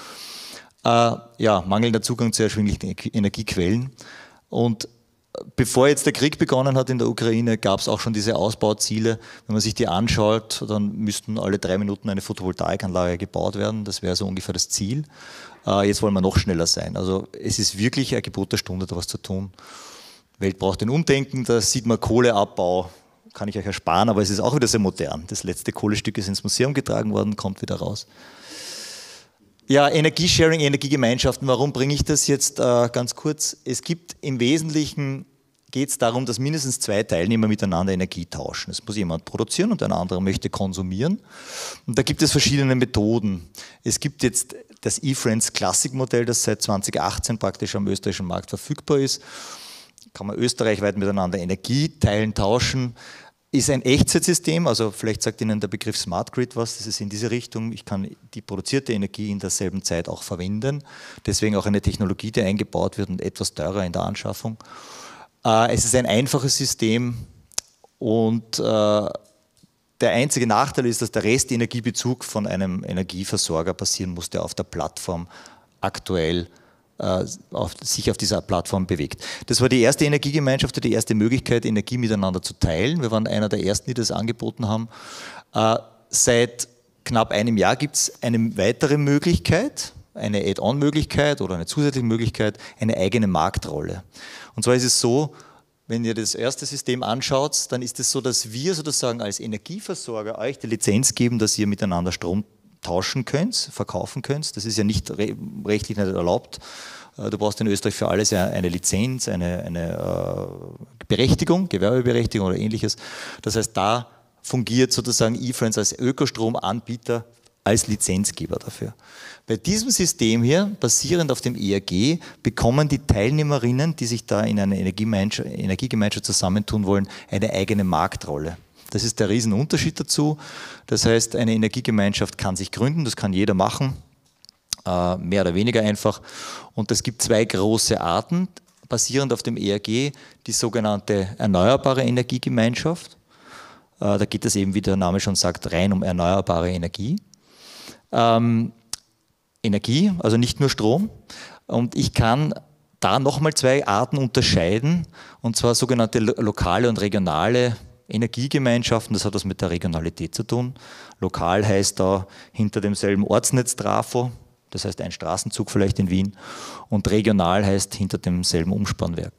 Äh, ja, mangelnder Zugang zu erschwinglichen Energiequellen und bevor jetzt der Krieg begonnen hat in der Ukraine, gab es auch schon diese Ausbauziele. Wenn man sich die anschaut, dann müssten alle drei Minuten eine Photovoltaikanlage gebaut werden. Das wäre so ungefähr das Ziel. Äh, jetzt wollen wir noch schneller sein. Also es ist wirklich ein Gebot der Stunde, da was zu tun. Die Welt braucht ein Umdenken, da sieht man Kohleabbau, kann ich euch ersparen, aber es ist auch wieder sehr modern. Das letzte Kohlestück ist ins Museum getragen worden, kommt wieder raus. Ja, Energiesharing, Energiegemeinschaften, warum bringe ich das jetzt äh, ganz kurz? Es gibt im Wesentlichen, geht es darum, dass mindestens zwei Teilnehmer miteinander Energie tauschen. Es muss jemand produzieren und ein anderer möchte konsumieren. Und da gibt es verschiedene Methoden. Es gibt jetzt das eFriends Classic-Modell, das seit zweitausendachtzehn praktisch am österreichischen Markt verfügbar ist. Kann man österreichweit miteinander Energie teilen, tauschen. Ist ein Echtzeitsystem, also vielleicht sagt Ihnen der Begriff Smart Grid was, das ist in diese Richtung. Ich kann die produzierte Energie in derselben Zeit auch verwenden. Deswegen auch eine Technologie, die eingebaut wird und etwas teurer in der Anschaffung. Es ist ein einfaches System und der einzige Nachteil ist, dass der Restenergiebezug von einem Energieversorger passieren muss, der auf der Plattform aktuell Auf, sich auf dieser Plattform bewegt. Das war die erste Energiegemeinschaft, die erste Möglichkeit, Energie miteinander zu teilen. Wir waren einer der ersten, die das angeboten haben. Äh, seit knapp einem Jahr gibt es eine weitere Möglichkeit, eine Add-on-Möglichkeit oder eine zusätzliche Möglichkeit, eine eigene Marktrolle. Und zwar ist es so, wenn ihr das erste System anschaut, dann ist es so, dass wir sozusagen als Energieversorger euch die Lizenz geben, dass ihr miteinander Strom tauschen könnt, verkaufen könnt. Das ist ja nicht rechtlich nicht erlaubt. Du brauchst in Österreich für alles eine Lizenz, eine, eine Berechtigung, Gewerbeberechtigung oder ähnliches. Das heißt, da fungiert sozusagen eFriends als Ökostromanbieter als Lizenzgeber dafür. Bei diesem System hier, basierend auf dem E R G, bekommen die Teilnehmerinnen, die sich da in einer Energiegemeinschaft zusammentun wollen, eine eigene Marktrolle. Das ist der Riesenunterschied dazu. Das heißt, eine Energiegemeinschaft kann sich gründen, das kann jeder machen, äh, mehr oder weniger einfach. Und es gibt zwei große Arten, basierend auf dem E R G, die sogenannte erneuerbare Energiegemeinschaft. Äh, da geht es eben, wie der Name schon sagt, rein um erneuerbare Energie. Ähm, Energie, also nicht nur Strom. Und ich kann da nochmal zwei Arten unterscheiden, und zwar sogenannte lokale und regionale Energiegemeinschaften. Das hat was mit der Regionalität zu tun. Lokal heißt da hinter demselben Ortsnetz-Trafo, das heißt ein Straßenzug vielleicht in Wien, und regional heißt hinter demselben Umspannwerk.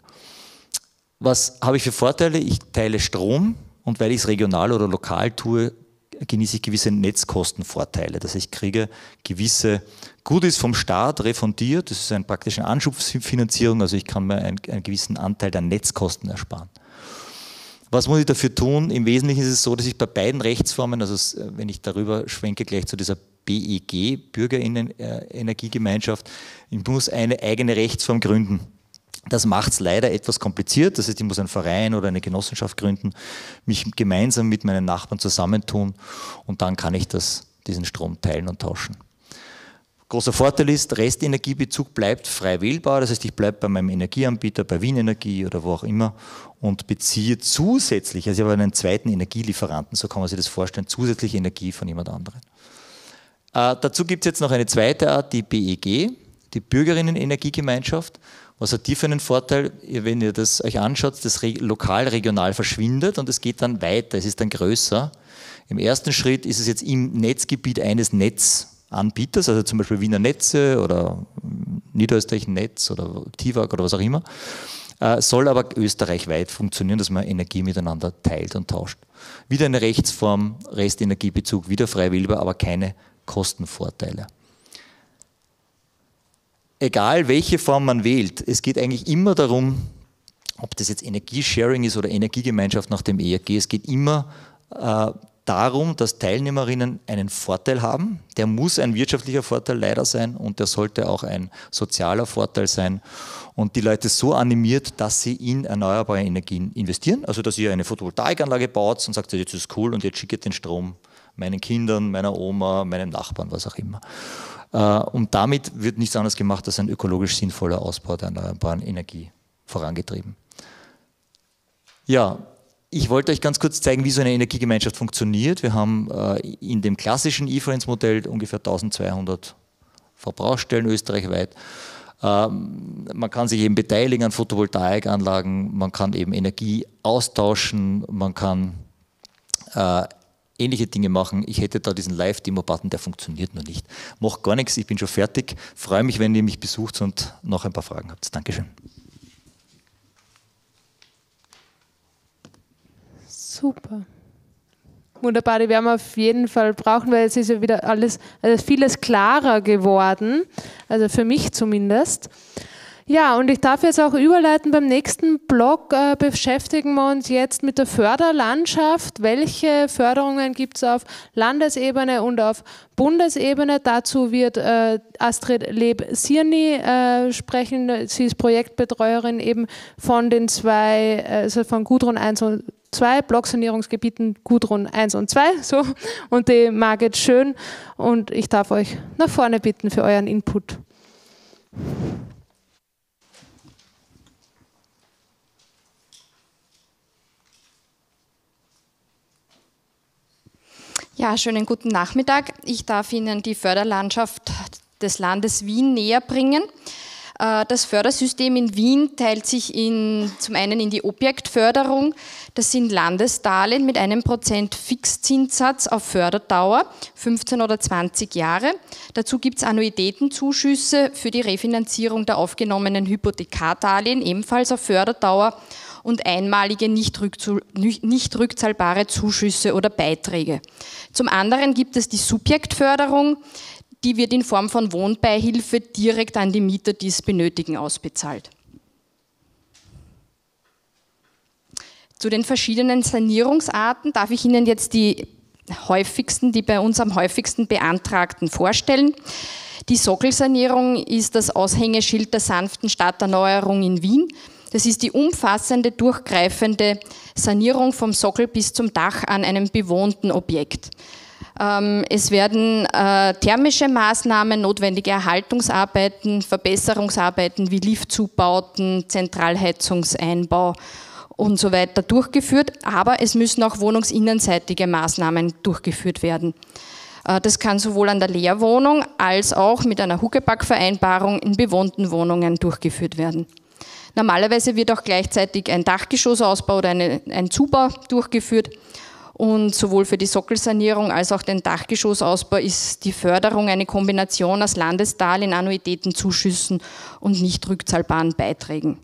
Was habe ich für Vorteile? Ich teile Strom, und weil ich es regional oder lokal tue, genieße ich gewisse Netzkostenvorteile. Das heißt, ich kriege gewisse Goodies vom Staat refundiert. Das ist eine praktische Anschubfinanzierung, also ich kann mir einen, einen gewissen Anteil der Netzkosten ersparen. Was muss ich dafür tun? Im Wesentlichen ist es so, dass ich bei beiden Rechtsformen, also wenn ich darüber schwenke gleich zu dieser B E G, Bürgerenergiegemeinschaft, ich muss eine eigene Rechtsform gründen. Das macht es leider etwas kompliziert, das heißt, ich muss einen Verein oder eine Genossenschaft gründen, mich gemeinsam mit meinen Nachbarn zusammentun, und dann kann ich das, diesen Strom teilen und tauschen. Großer Vorteil ist, Restenergiebezug bleibt frei wählbar, das heißt, ich bleibe bei meinem Energieanbieter, bei Wien Energie oder wo auch immer, und beziehe zusätzlich, also ich habe einen zweiten Energielieferanten, so kann man sich das vorstellen, zusätzliche Energie von jemand anderem. Äh, dazu gibt es jetzt noch eine zweite Art, die B E G, die Bürgerinnen-Energiegemeinschaft. Was hat die für einen Vorteil? Wenn ihr das euch anschaut, das lokal, regional verschwindet und es geht dann weiter, es ist dann größer. Im ersten Schritt ist es jetzt im Netzgebiet eines Netzanbieters, also zum Beispiel Wiener Netze oder Niederösterreichen Netz oder TIWAG oder was auch immer, äh, soll aber österreichweit funktionieren, dass man Energie miteinander teilt und tauscht. Wieder eine Rechtsform, Restenergiebezug, wieder frei wählbar, aber keine Kostenvorteile. Egal welche Form man wählt, es geht eigentlich immer darum, ob das jetzt Energiesharing ist oder Energiegemeinschaft nach dem E R G, es geht immer äh, darum, dass Teilnehmerinnen einen Vorteil haben. Der muss ein wirtschaftlicher Vorteil leider sein, und der sollte auch ein sozialer Vorteil sein, und die Leute so animiert, dass sie in erneuerbare Energien investieren, also dass ihr eine Photovoltaikanlage baut und sagt, jetzt ist es cool und jetzt schickt den Strom meinen Kindern, meiner Oma, meinem Nachbarn, was auch immer. Und damit wird nichts anderes gemacht als ein ökologisch sinnvoller Ausbau der erneuerbaren Energie vorangetrieben. Ja, ich wollte euch ganz kurz zeigen, wie so eine Energiegemeinschaft funktioniert. Wir haben in dem klassischen E-Friends-Modell ungefähr eintausendzweihundert Verbrauchsstellen österreichweit. Man kann sich eben beteiligen an Photovoltaikanlagen, man kann eben Energie austauschen, man kann ähnliche Dinge machen. Ich hätte da diesen Live-Demo-Button, der funktioniert nur nicht. Macht gar nichts, ich bin schon fertig. Freue mich, wenn ihr mich besucht und noch ein paar Fragen habt. Dankeschön. Super. Wunderbar, die werden wir auf jeden Fall brauchen, weil es ist ja wieder alles, also vieles klarer geworden, also für mich zumindest. Ja, und ich darf jetzt auch überleiten, beim nächsten Block äh, beschäftigen wir uns jetzt mit der Förderlandschaft. Welche Förderungen gibt es auf Landesebene und auf Bundesebene? Dazu wird äh, Astrid Leb-Sirny äh, sprechen. Sie ist Projektbetreuerin eben von den zwei, also von Gudrun eins und zwei, Blocksanierungsgebieten Gudrun eins und zwei, so, und die Margit Schön. Und ich darf euch nach vorne bitten für euren Input. Ja, schönen guten Nachmittag. Ich darf Ihnen die Förderlandschaft des Landes Wien näher bringen. Das Fördersystem in Wien teilt sich in, zum einen in die Objektförderung. Das sind Landesdarlehen mit einem Prozent Fixzinssatz auf Förderdauer, fünfzehn oder zwanzig Jahre. Dazu gibt es Annuitätenzuschüsse für die Refinanzierung der aufgenommenen Hypothekardarlehen, ebenfalls auf Förderdauer, und einmalige nicht, nicht rückzahlbare Zuschüsse oder Beiträge. Zum anderen gibt es die Subjektförderung, die wird in Form von Wohnbeihilfe direkt an die Mieter, die es benötigen, ausbezahlt. Zu den verschiedenen Sanierungsarten darf ich Ihnen jetzt die häufigsten, die bei uns am häufigsten beantragten vorstellen. Die Sockelsanierung ist das Aushängeschild der sanften Stadterneuerung in Wien. Das ist die umfassende, durchgreifende Sanierung vom Sockel bis zum Dach an einem bewohnten Objekt. Es werden äh, thermische Maßnahmen, notwendige Erhaltungsarbeiten, Verbesserungsarbeiten wie Liftzubauten, Zentralheizungseinbau und so weiter durchgeführt, aber es müssen auch wohnungsinnenseitige Maßnahmen durchgeführt werden. Äh, das kann sowohl an der Leerwohnung als auch mit einer Huckepack-Vereinbarung in bewohnten Wohnungen durchgeführt werden. Normalerweise wird auch gleichzeitig ein Dachgeschossausbau oder eine, ein Zubau durchgeführt. Und sowohl für die Sockelsanierung als auch den Dachgeschossausbau ist die Förderung eine Kombination aus Landesdarlehen, Annuitätenzuschüssen und nicht rückzahlbaren Beiträgen.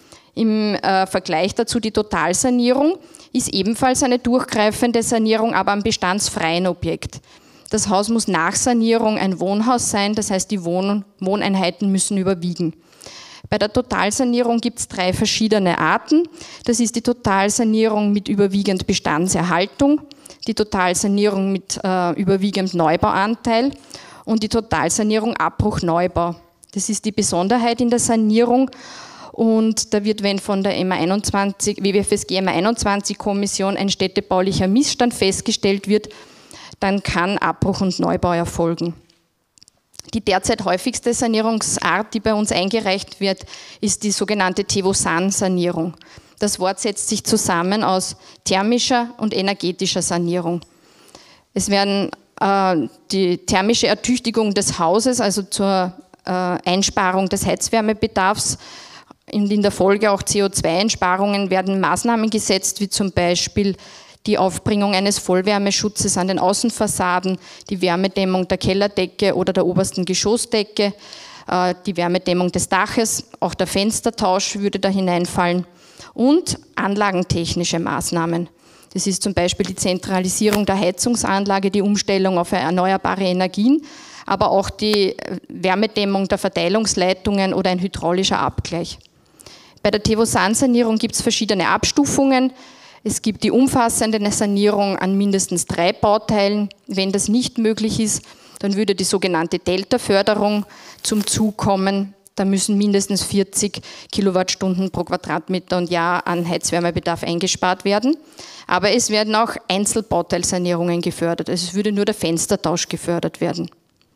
Im äh, Vergleich dazu die Totalsanierung ist ebenfalls eine durchgreifende Sanierung, aber am bestandsfreien Objekt. Das Haus muss nach Sanierung ein Wohnhaus sein, das heißt, die Wohn- Wohneinheiten müssen überwiegen. Bei der Totalsanierung gibt es drei verschiedene Arten. Das ist die Totalsanierung mit überwiegend Bestandserhaltung, die Totalsanierung mit äh, überwiegend Neubauanteil und die Totalsanierung Abbruch-Neubau. Das ist die Besonderheit in der Sanierung und da wird, wenn von der M A einundzwanzig, W W F S G M A einundzwanzig Kommission ein städtebaulicher Missstand festgestellt wird, dann kann Abbruch und Neubau erfolgen. Die derzeit häufigste Sanierungsart, die bei uns eingereicht wird, ist die sogenannte Tevosan-Sanierung. Das Wort setzt sich zusammen aus thermischer und energetischer Sanierung. Es werden äh, die thermische Ertüchtigung des Hauses, also zur äh, Einsparung des Heizwärmebedarfs und in der Folge auch C O zwei Einsparungen werden Maßnahmen gesetzt, wie zum Beispiel die Aufbringung eines Vollwärmeschutzes an den Außenfassaden, die Wärmedämmung der Kellerdecke oder der obersten Geschossdecke, die Wärmedämmung des Daches, auch der Fenstertausch würde da hineinfallen und anlagentechnische Maßnahmen. Das ist zum Beispiel die Zentralisierung der Heizungsanlage, die Umstellung auf erneuerbare Energien, aber auch die Wärmedämmung der Verteilungsleitungen oder ein hydraulischer Abgleich. Bei der Tevosan-Sanierung gibt es verschiedene Abstufungen. Es gibt die umfassende Sanierung an mindestens drei Bauteilen. Wenn das nicht möglich ist, dann würde die sogenannte Delta-Förderung zum Zug kommen. Da müssen mindestens vierzig Kilowattstunden pro Quadratmeter und Jahr an Heizwärmebedarf eingespart werden. Aber es werden auch Einzelbauteilsanierungen gefördert. Also es würde nur der Fenstertausch gefördert werden.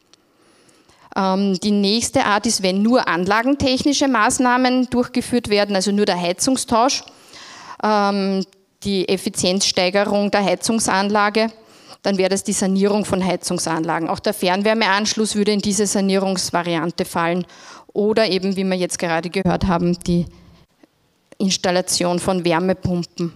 Die nächste Art ist, wenn nur anlagentechnische Maßnahmen durchgeführt werden, also nur der Heizungstausch. Die Effizienzsteigerung der Heizungsanlage, dann wäre das die Sanierung von Heizungsanlagen. Auch der Fernwärmeanschluss würde in diese Sanierungsvariante fallen oder eben, wie wir jetzt gerade gehört haben, die Installation von Wärmepumpen.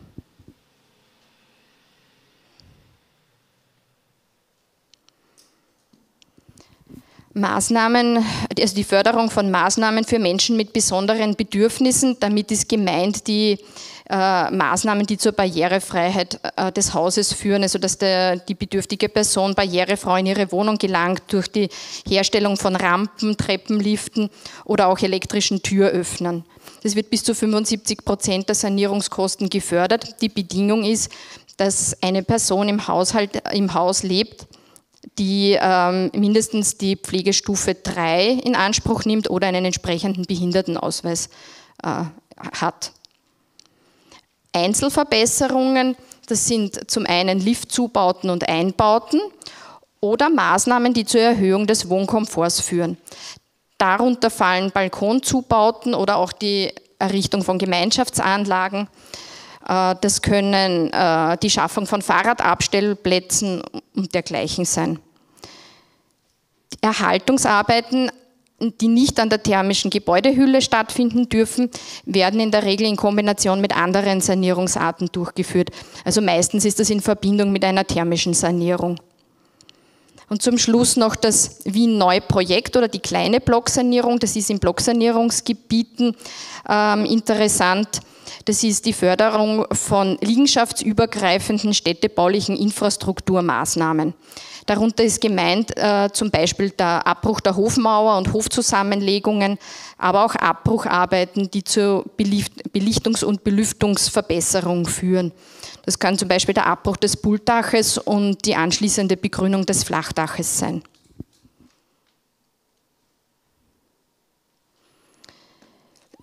Maßnahmen, also die Förderung von Maßnahmen für Menschen mit besonderen Bedürfnissen, damit ist gemeint die äh, Maßnahmen, die zur Barrierefreiheit äh, des Hauses führen, also dass der, die bedürftige Person barrierefrei in ihre Wohnung gelangt durch die Herstellung von Rampen, Treppenliften oder auch elektrischen Türöffnern. Das wird bis zu fünfundsiebzig Prozent der Sanierungskosten gefördert. Die Bedingung ist, dass eine Person im Haushalt, im Haus lebt, die ähm, mindestens die Pflegestufe drei in Anspruch nimmt oder einen entsprechenden Behindertenausweis äh, hat. Einzelverbesserungen, das sind zum einen Liftzubauten und Einbauten oder Maßnahmen, die zur Erhöhung des Wohnkomforts führen. Darunter fallen Balkonzubauten oder auch die Errichtung von Gemeinschaftsanlagen. Das können die Schaffung von Fahrradabstellplätzen und dergleichen sein. Erhaltungsarbeiten, die nicht an der thermischen Gebäudehülle stattfinden dürfen, werden in der Regel in Kombination mit anderen Sanierungsarten durchgeführt. Also meistens ist das in Verbindung mit einer thermischen Sanierung. Und zum Schluss noch das Wien-Neu-Projekt oder die kleine Blocksanierung. Das ist in Blocksanierungsgebieten ähm, interessant. Das ist die Förderung von liegenschaftsübergreifenden städtebaulichen Infrastrukturmaßnahmen. Darunter ist gemeint äh, zum Beispiel der Abbruch der Hofmauer und Hofzusammenlegungen, aber auch Abbrucharbeiten, die zur Belichtungs- und Belüftungsverbesserung führen. Das kann zum Beispiel der Abbruch des Pultdaches und die anschließende Begrünung des Flachdaches sein.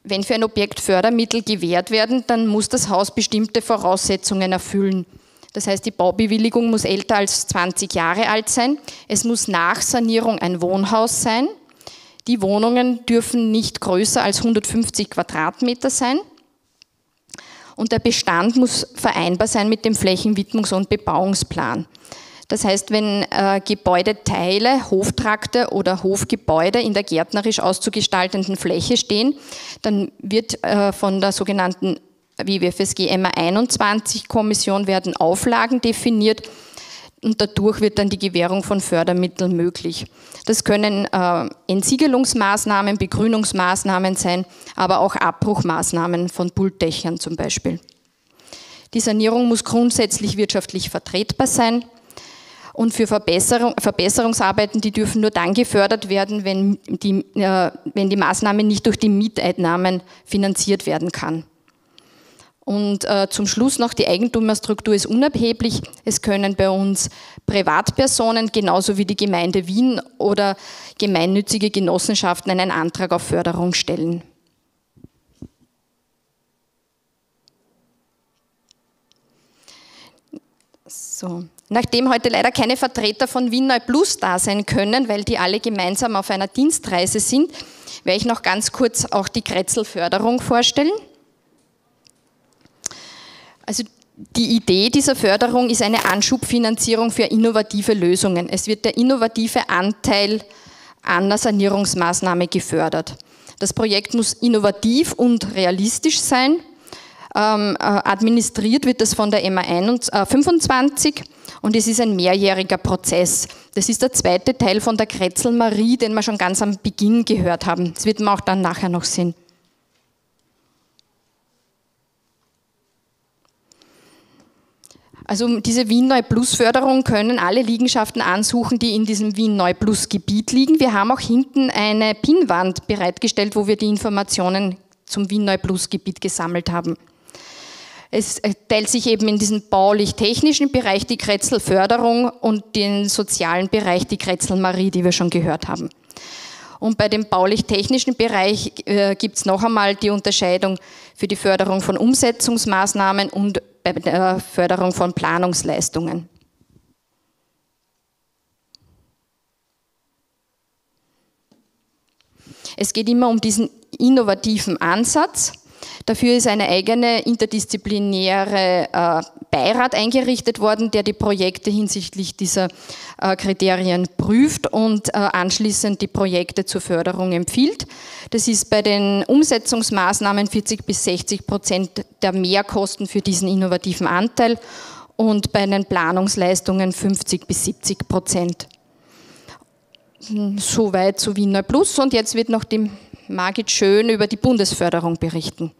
wenn für ein Objekt Fördermittel gewährt werden, dann muss das Haus bestimmte Voraussetzungen erfüllen. Das heißt, die Baubewilligung muss älter als zwanzig Jahre alt sein. Es muss nach Sanierung ein Wohnhaus sein. Die Wohnungen dürfen nicht größer als hundertfünfzig Quadratmeter sein. Und der Bestand muss vereinbar sein mit dem Flächenwidmungs- und Bebauungsplan. Das heißt, wenn äh, Gebäudeteile, Hoftrakte oder Hofgebäude in der gärtnerisch auszugestaltenden Fläche stehen, dann wird äh, von der sogenannten W W F S G M A einundzwanzig Kommission werden Auflagen definiert und dadurch wird dann die Gewährung von Fördermitteln möglich. Das können äh, Entsiegelungsmaßnahmen, Begrünungsmaßnahmen sein, aber auch Abbruchmaßnahmen von Pultdächern zum Beispiel. Die Sanierung muss grundsätzlich wirtschaftlich vertretbar sein und für Verbesserung, Verbesserungsarbeiten, die dürfen nur dann gefördert werden, wenn die, äh, wenn die Maßnahme nicht durch die Mieteinnahmen finanziert werden kann. Und äh, zum Schluss noch, die Eigentümerstruktur ist unerheblich. Es können bei uns Privatpersonen genauso wie die Gemeinde Wien oder gemeinnützige Genossenschaften einen Antrag auf Förderung stellen. So. Nachdem heute leider keine Vertreter von Wien Neu Plus da sein können, weil die alle gemeinsam auf einer Dienstreise sind, werde ich noch ganz kurz auch die Kretzel-Förderung vorstellen. Also die Idee dieser Förderung ist eine Anschubfinanzierung für innovative Lösungen. Es wird der innovative Anteil an einer Sanierungsmaßnahme gefördert. Das Projekt muss innovativ und realistisch sein. Ähm, äh, administriert wird das von der M A fünfundzwanzig und es ist ein mehrjähriger Prozess. Das ist der zweite Teil von der Kretzel Marie, den wir schon ganz am Beginn gehört haben. Das wird man auch dann nachher noch sehen. Also diese Wien Neu Plus Förderung können alle Liegenschaften ansuchen, die in diesem Wien Neu Plus Gebiet liegen. Wir haben auch hinten eine Pinnwand bereitgestellt, wo wir die Informationen zum Wien Neu Plus Gebiet gesammelt haben. Es teilt sich eben in diesen baulich-technischen Bereich die Kretzel Förderung und den sozialen Bereich die Kretzel Marie, die wir schon gehört haben. Und bei dem baulich-technischen Bereich äh, gibt es noch einmal die Unterscheidung für die Förderung von Umsetzungsmaßnahmen und bei der Förderung von Planungsleistungen. Es geht immer um diesen innovativen Ansatz. Dafür ist eine eigene interdisziplinäre äh, Beirat eingerichtet worden, der die Projekte hinsichtlich dieser äh, Kriterien prüft und äh, anschließend die Projekte zur Förderung empfiehlt. Das ist bei den Umsetzungsmaßnahmen vierzig bis sechzig Prozent der Mehrkosten für diesen innovativen Anteil und bei den Planungsleistungen fünfzig bis siebzig Prozent. Soweit zu Wien Neu Plus und jetzt wird noch die Margit Schön über die Bundesförderung berichten.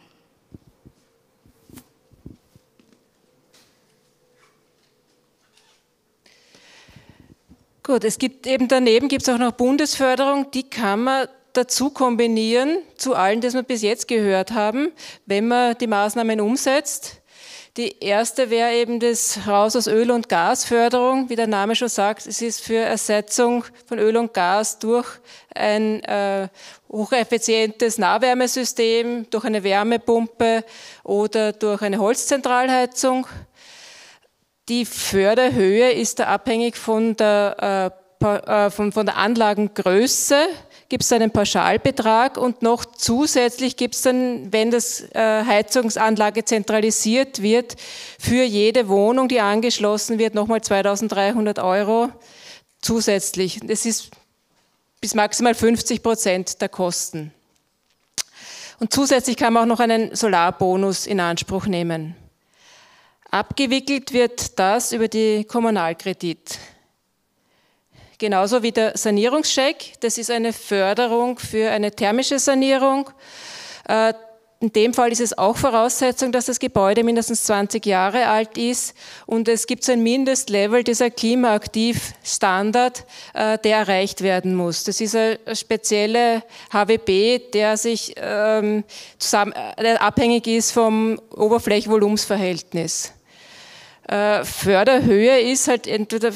Gut, es gibt eben daneben gibt es auch noch Bundesförderung, die kann man dazu kombinieren zu allen, das wir bis jetzt gehört haben, wenn man die Maßnahmen umsetzt. Die erste wäre eben das Raus aus Öl- und Gasförderung, wie der Name schon sagt, es ist für Ersetzung von Öl und Gas durch ein äh, hocheffizientes Nahwärmesystem, durch eine Wärmepumpe oder durch eine Holzzentralheizung. Die Förderhöhe ist da abhängig von der, äh, von, von der Anlagengröße, gibt es einen Pauschalbetrag und noch zusätzlich gibt es dann, wenn das äh, Heizungsanlage zentralisiert wird, für jede Wohnung, die angeschlossen wird, nochmal zweitausenddreihundert Euro zusätzlich. Das ist bis maximal fünfzig Prozent der Kosten. Und zusätzlich kann man auch noch einen Solarbonus in Anspruch nehmen. Abgewickelt wird das über die Kommunalkredit. Genauso wie der Sanierungscheck, das ist eine Förderung für eine thermische Sanierung. In dem Fall ist es auch Voraussetzung, dass das Gebäude mindestens zwanzig Jahre alt ist und es gibt so ein Mindestlevel, dieser Klimaaktiv-Standard, der erreicht werden muss. Das ist ein spezieller H W B, der sich ähm, zusammen, der abhängig ist vom Oberflächenvolumensverhältnis. Förderhöhe ist halt entweder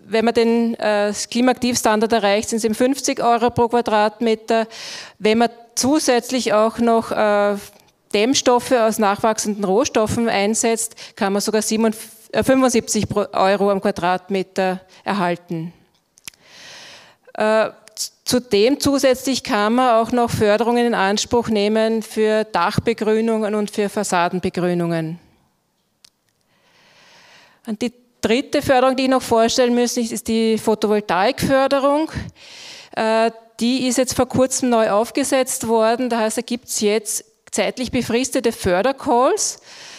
wenn man den äh, Klimaaktivstandard erreicht, sind es eben fünfzig Euro pro Quadratmeter. Wenn man zusätzlich auch noch äh, Dämmstoffe aus nachwachsenden Rohstoffen einsetzt, kann man sogar fünfundsiebzig Euro am Quadratmeter erhalten. Äh, Zudem zusätzlich kann man auch noch Förderungen in Anspruch nehmen für Dachbegrünungen und für Fassadenbegrünungen. Und die dritte Förderung, die ich noch vorstellen möchte, ist die Photovoltaikförderung. Die ist jetzt vor kurzem neu aufgesetzt worden. Das heißt, da gibt es jetzt zeitlich befristete Fördercalls,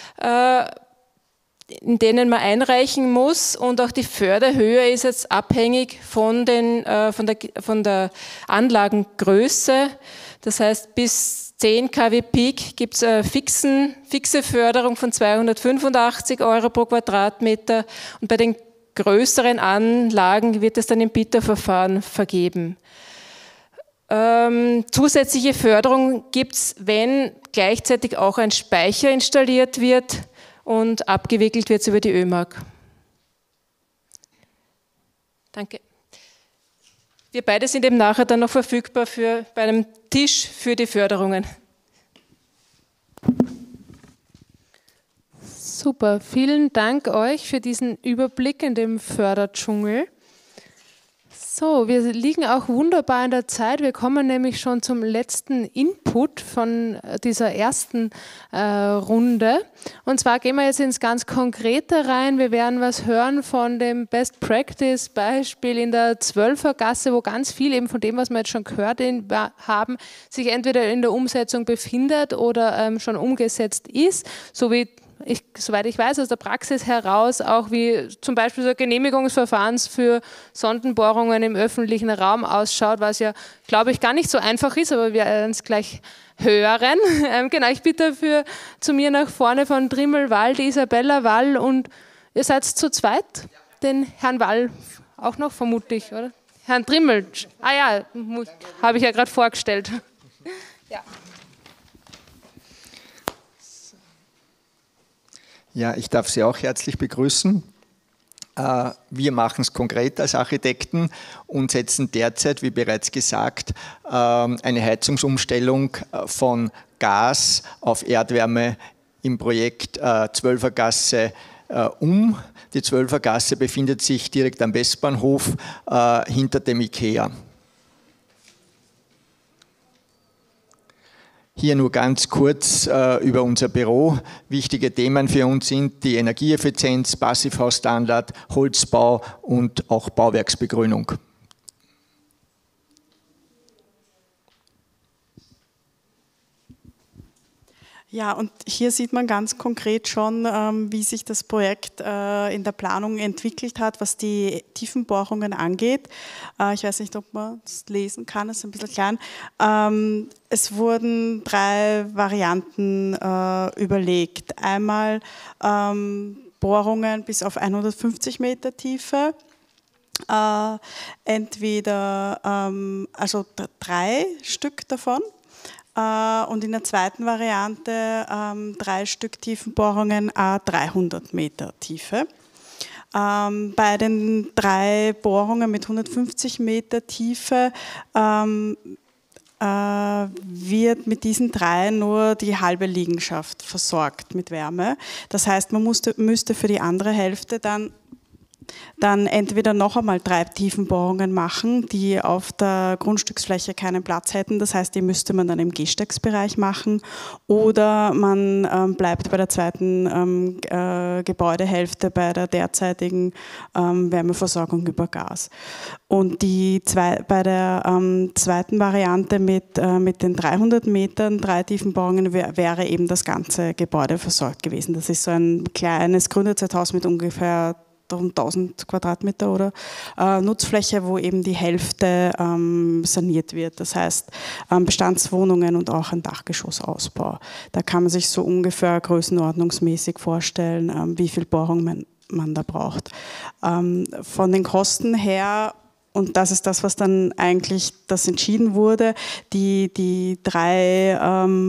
in denen man einreichen muss, und auch die Förderhöhe ist jetzt abhängig von, den, äh, von, der, von der Anlagengröße. Das heißt, bis zehn Kilowatt Peak gibt es eine fixen, fixe Förderung von zweihundertfünfundachtzig Euro pro Quadratmeter, und bei den größeren Anlagen wird es dann im Bieterverfahren vergeben. Ähm, zusätzliche Förderung gibt es, wenn gleichzeitig auch ein Speicher installiert wird und abgewickelt wird über die ÖMAG. Danke. Wir beide sind eben nachher dann noch verfügbar für, bei einem Tisch für die Förderungen. Super, vielen Dank euch für diesen Überblick in dem Förderdschungel. So, wir liegen auch wunderbar in der Zeit. Wir kommen nämlich schon zum letzten Input von dieser ersten äh, Runde. Und zwar gehen wir jetzt ins ganz Konkrete rein. Wir werden was hören von dem Best Practice Beispiel in der Zwölfergasse, wo ganz viel eben von dem, was wir jetzt schon gehört haben, sich entweder in der Umsetzung befindet oder ähm, schon umgesetzt ist, so wie Ich, soweit ich weiß, aus der Praxis heraus, auch wie zum Beispiel so Genehmigungsverfahrens für Sondenbohrungen im öffentlichen Raum ausschaut, was ja, glaube ich, gar nicht so einfach ist, aber wir werden es gleich hören. Ähm, genau, ich bitte dafür zu mir nach vorne von Trimmel Wall, die Isabella Wall, und ihr seid zu zweit, den Herrn Wall auch noch, vermute ich, oder? Herrn Trimmel, ah ja, habe ich ja gerade vorgestellt. Ja. Ja, ich darf Sie auch herzlich begrüßen. Wir machen es konkret als Architekten und setzen derzeit, wie bereits gesagt, eine Heizungsumstellung von Gas auf Erdwärme im Projekt Zwölfergasse um. Die Zwölfergasse befindet sich direkt am Westbahnhof hinter dem IKEA. Hier nur ganz kurz äh, über unser Büro. Wichtige Themen für uns sind die Energieeffizienz, Passivhausstandard, Holzbau und auch Bauwerksbegrünung. Ja, und hier sieht man ganz konkret schon, ähm, wie sich das Projekt äh, in der Planung entwickelt hat, was die Tiefenbohrungen angeht. Äh, ich weiß nicht, ob man es lesen kann, es ist ein bisschen klein. Ähm, es wurden drei Varianten äh, überlegt. Einmal ähm, Bohrungen bis auf hundertfünfzig Meter Tiefe. Äh, entweder, ähm, also drei Stück davon. Und in der zweiten Variante ähm, drei Stück Tiefenbohrungen à dreihundert Meter Tiefe. Ähm, bei den drei Bohrungen mit hundertfünfzig Meter Tiefe ähm, äh, wird mit diesen drei nur die halbe Liegenschaft versorgt mit Wärme. Das heißt, man musste, müsste für die andere Hälfte dann dann entweder noch einmal drei Tiefenbohrungen machen, die auf der Grundstücksfläche keinen Platz hätten. Das heißt, die müsste man dann im Gehstegsbereich machen, oder man ähm, bleibt bei der zweiten ähm, äh, Gebäudehälfte bei der derzeitigen ähm, Wärmeversorgung über Gas. Und die zwei, bei der ähm, zweiten Variante mit, äh, mit den dreihundert Metern, drei Tiefenbohrungen, wär, wäre eben das ganze Gebäude versorgt gewesen. Das ist so ein kleines Gründerzeithaus mit ungefähr tausend Quadratmeter oder äh, Nutzfläche, wo eben die Hälfte ähm, saniert wird. Das heißt ähm, Bestandswohnungen und auch ein Dachgeschossausbau. Da kann man sich so ungefähr größenordnungsmäßig vorstellen, ähm, wie viel Bohrung man, man da braucht. Ähm, von den Kosten her, und das ist das, was dann eigentlich das entschieden wurde, die, die drei ähm,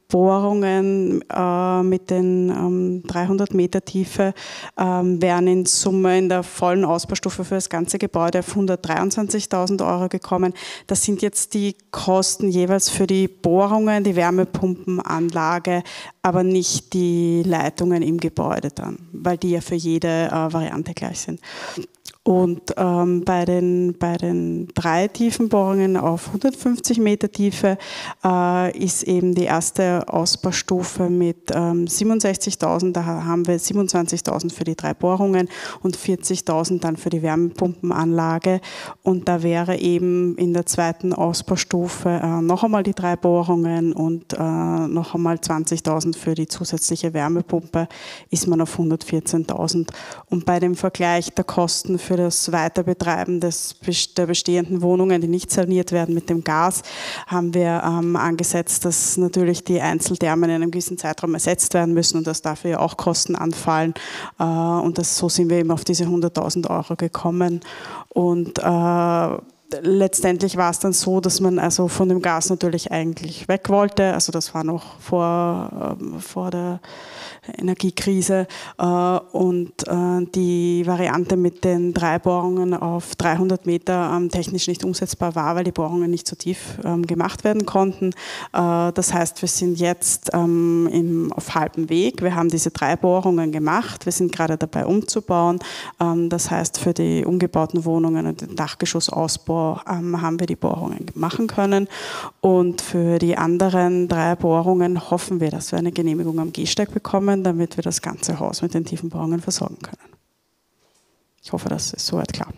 Bohrungen äh, mit den ähm, dreihundert Meter Tiefe ähm, wären in Summe in der vollen Ausbaustufe für das ganze Gebäude auf hundertdreiundzwanzigtausend Euro gekommen. Das sind jetzt die Kosten jeweils für die Bohrungen, die Wärmepumpenanlage, aber nicht die Leitungen im Gebäude dann, weil die ja für jede äh, Variante gleich sind. Und ähm, bei, den, bei den drei Tiefenbohrungen auf hundertfünfzig Meter Tiefe äh, ist eben die erste Ausbaustufe mit ähm, siebenundsechzigtausend, da haben wir siebenundzwanzigtausend für die drei Bohrungen und vierzigtausend dann für die Wärmepumpenanlage. Und da wäre eben in der zweiten Ausbaustufe äh, noch einmal die drei Bohrungen und äh, noch einmal zwanzigtausend für die zusätzliche Wärmepumpe, ist man auf hundertvierzehntausend. Und bei dem Vergleich der Kosten für das Weiterbetreiben des, der bestehenden Wohnungen, die nicht saniert werden mit dem Gas, haben wir ähm, angesetzt, dass natürlich die Einzelthermen in einem gewissen Zeitraum ersetzt werden müssen und dass dafür ja auch Kosten anfallen. Äh, und das, so sind wir eben auf diese hunderttausend Euro gekommen. Und äh, letztendlich war es dann so, dass man also von dem Gas natürlich eigentlich weg wollte. Also das war noch vor, äh, vor der Energiekrise äh, und äh, die Variante mit den drei Bohrungen auf dreihundert Meter ähm, technisch nicht umsetzbar war, weil die Bohrungen nicht so tief ähm, gemacht werden konnten. Äh, das heißt, wir sind jetzt ähm, im, auf halbem Weg. Wir haben diese drei Bohrungen gemacht. Wir sind gerade dabei umzubauen. Ähm, das heißt, für die umgebauten Wohnungen und den Dachgeschossausbau ähm, haben wir die Bohrungen machen können. Und für die anderen drei Bohrungen hoffen wir, dass wir eine Genehmigung am Gehsteig bekommen, damit wir das ganze Haus mit den Tiefenbohrungen versorgen können. Ich hoffe, das ist soweit klar.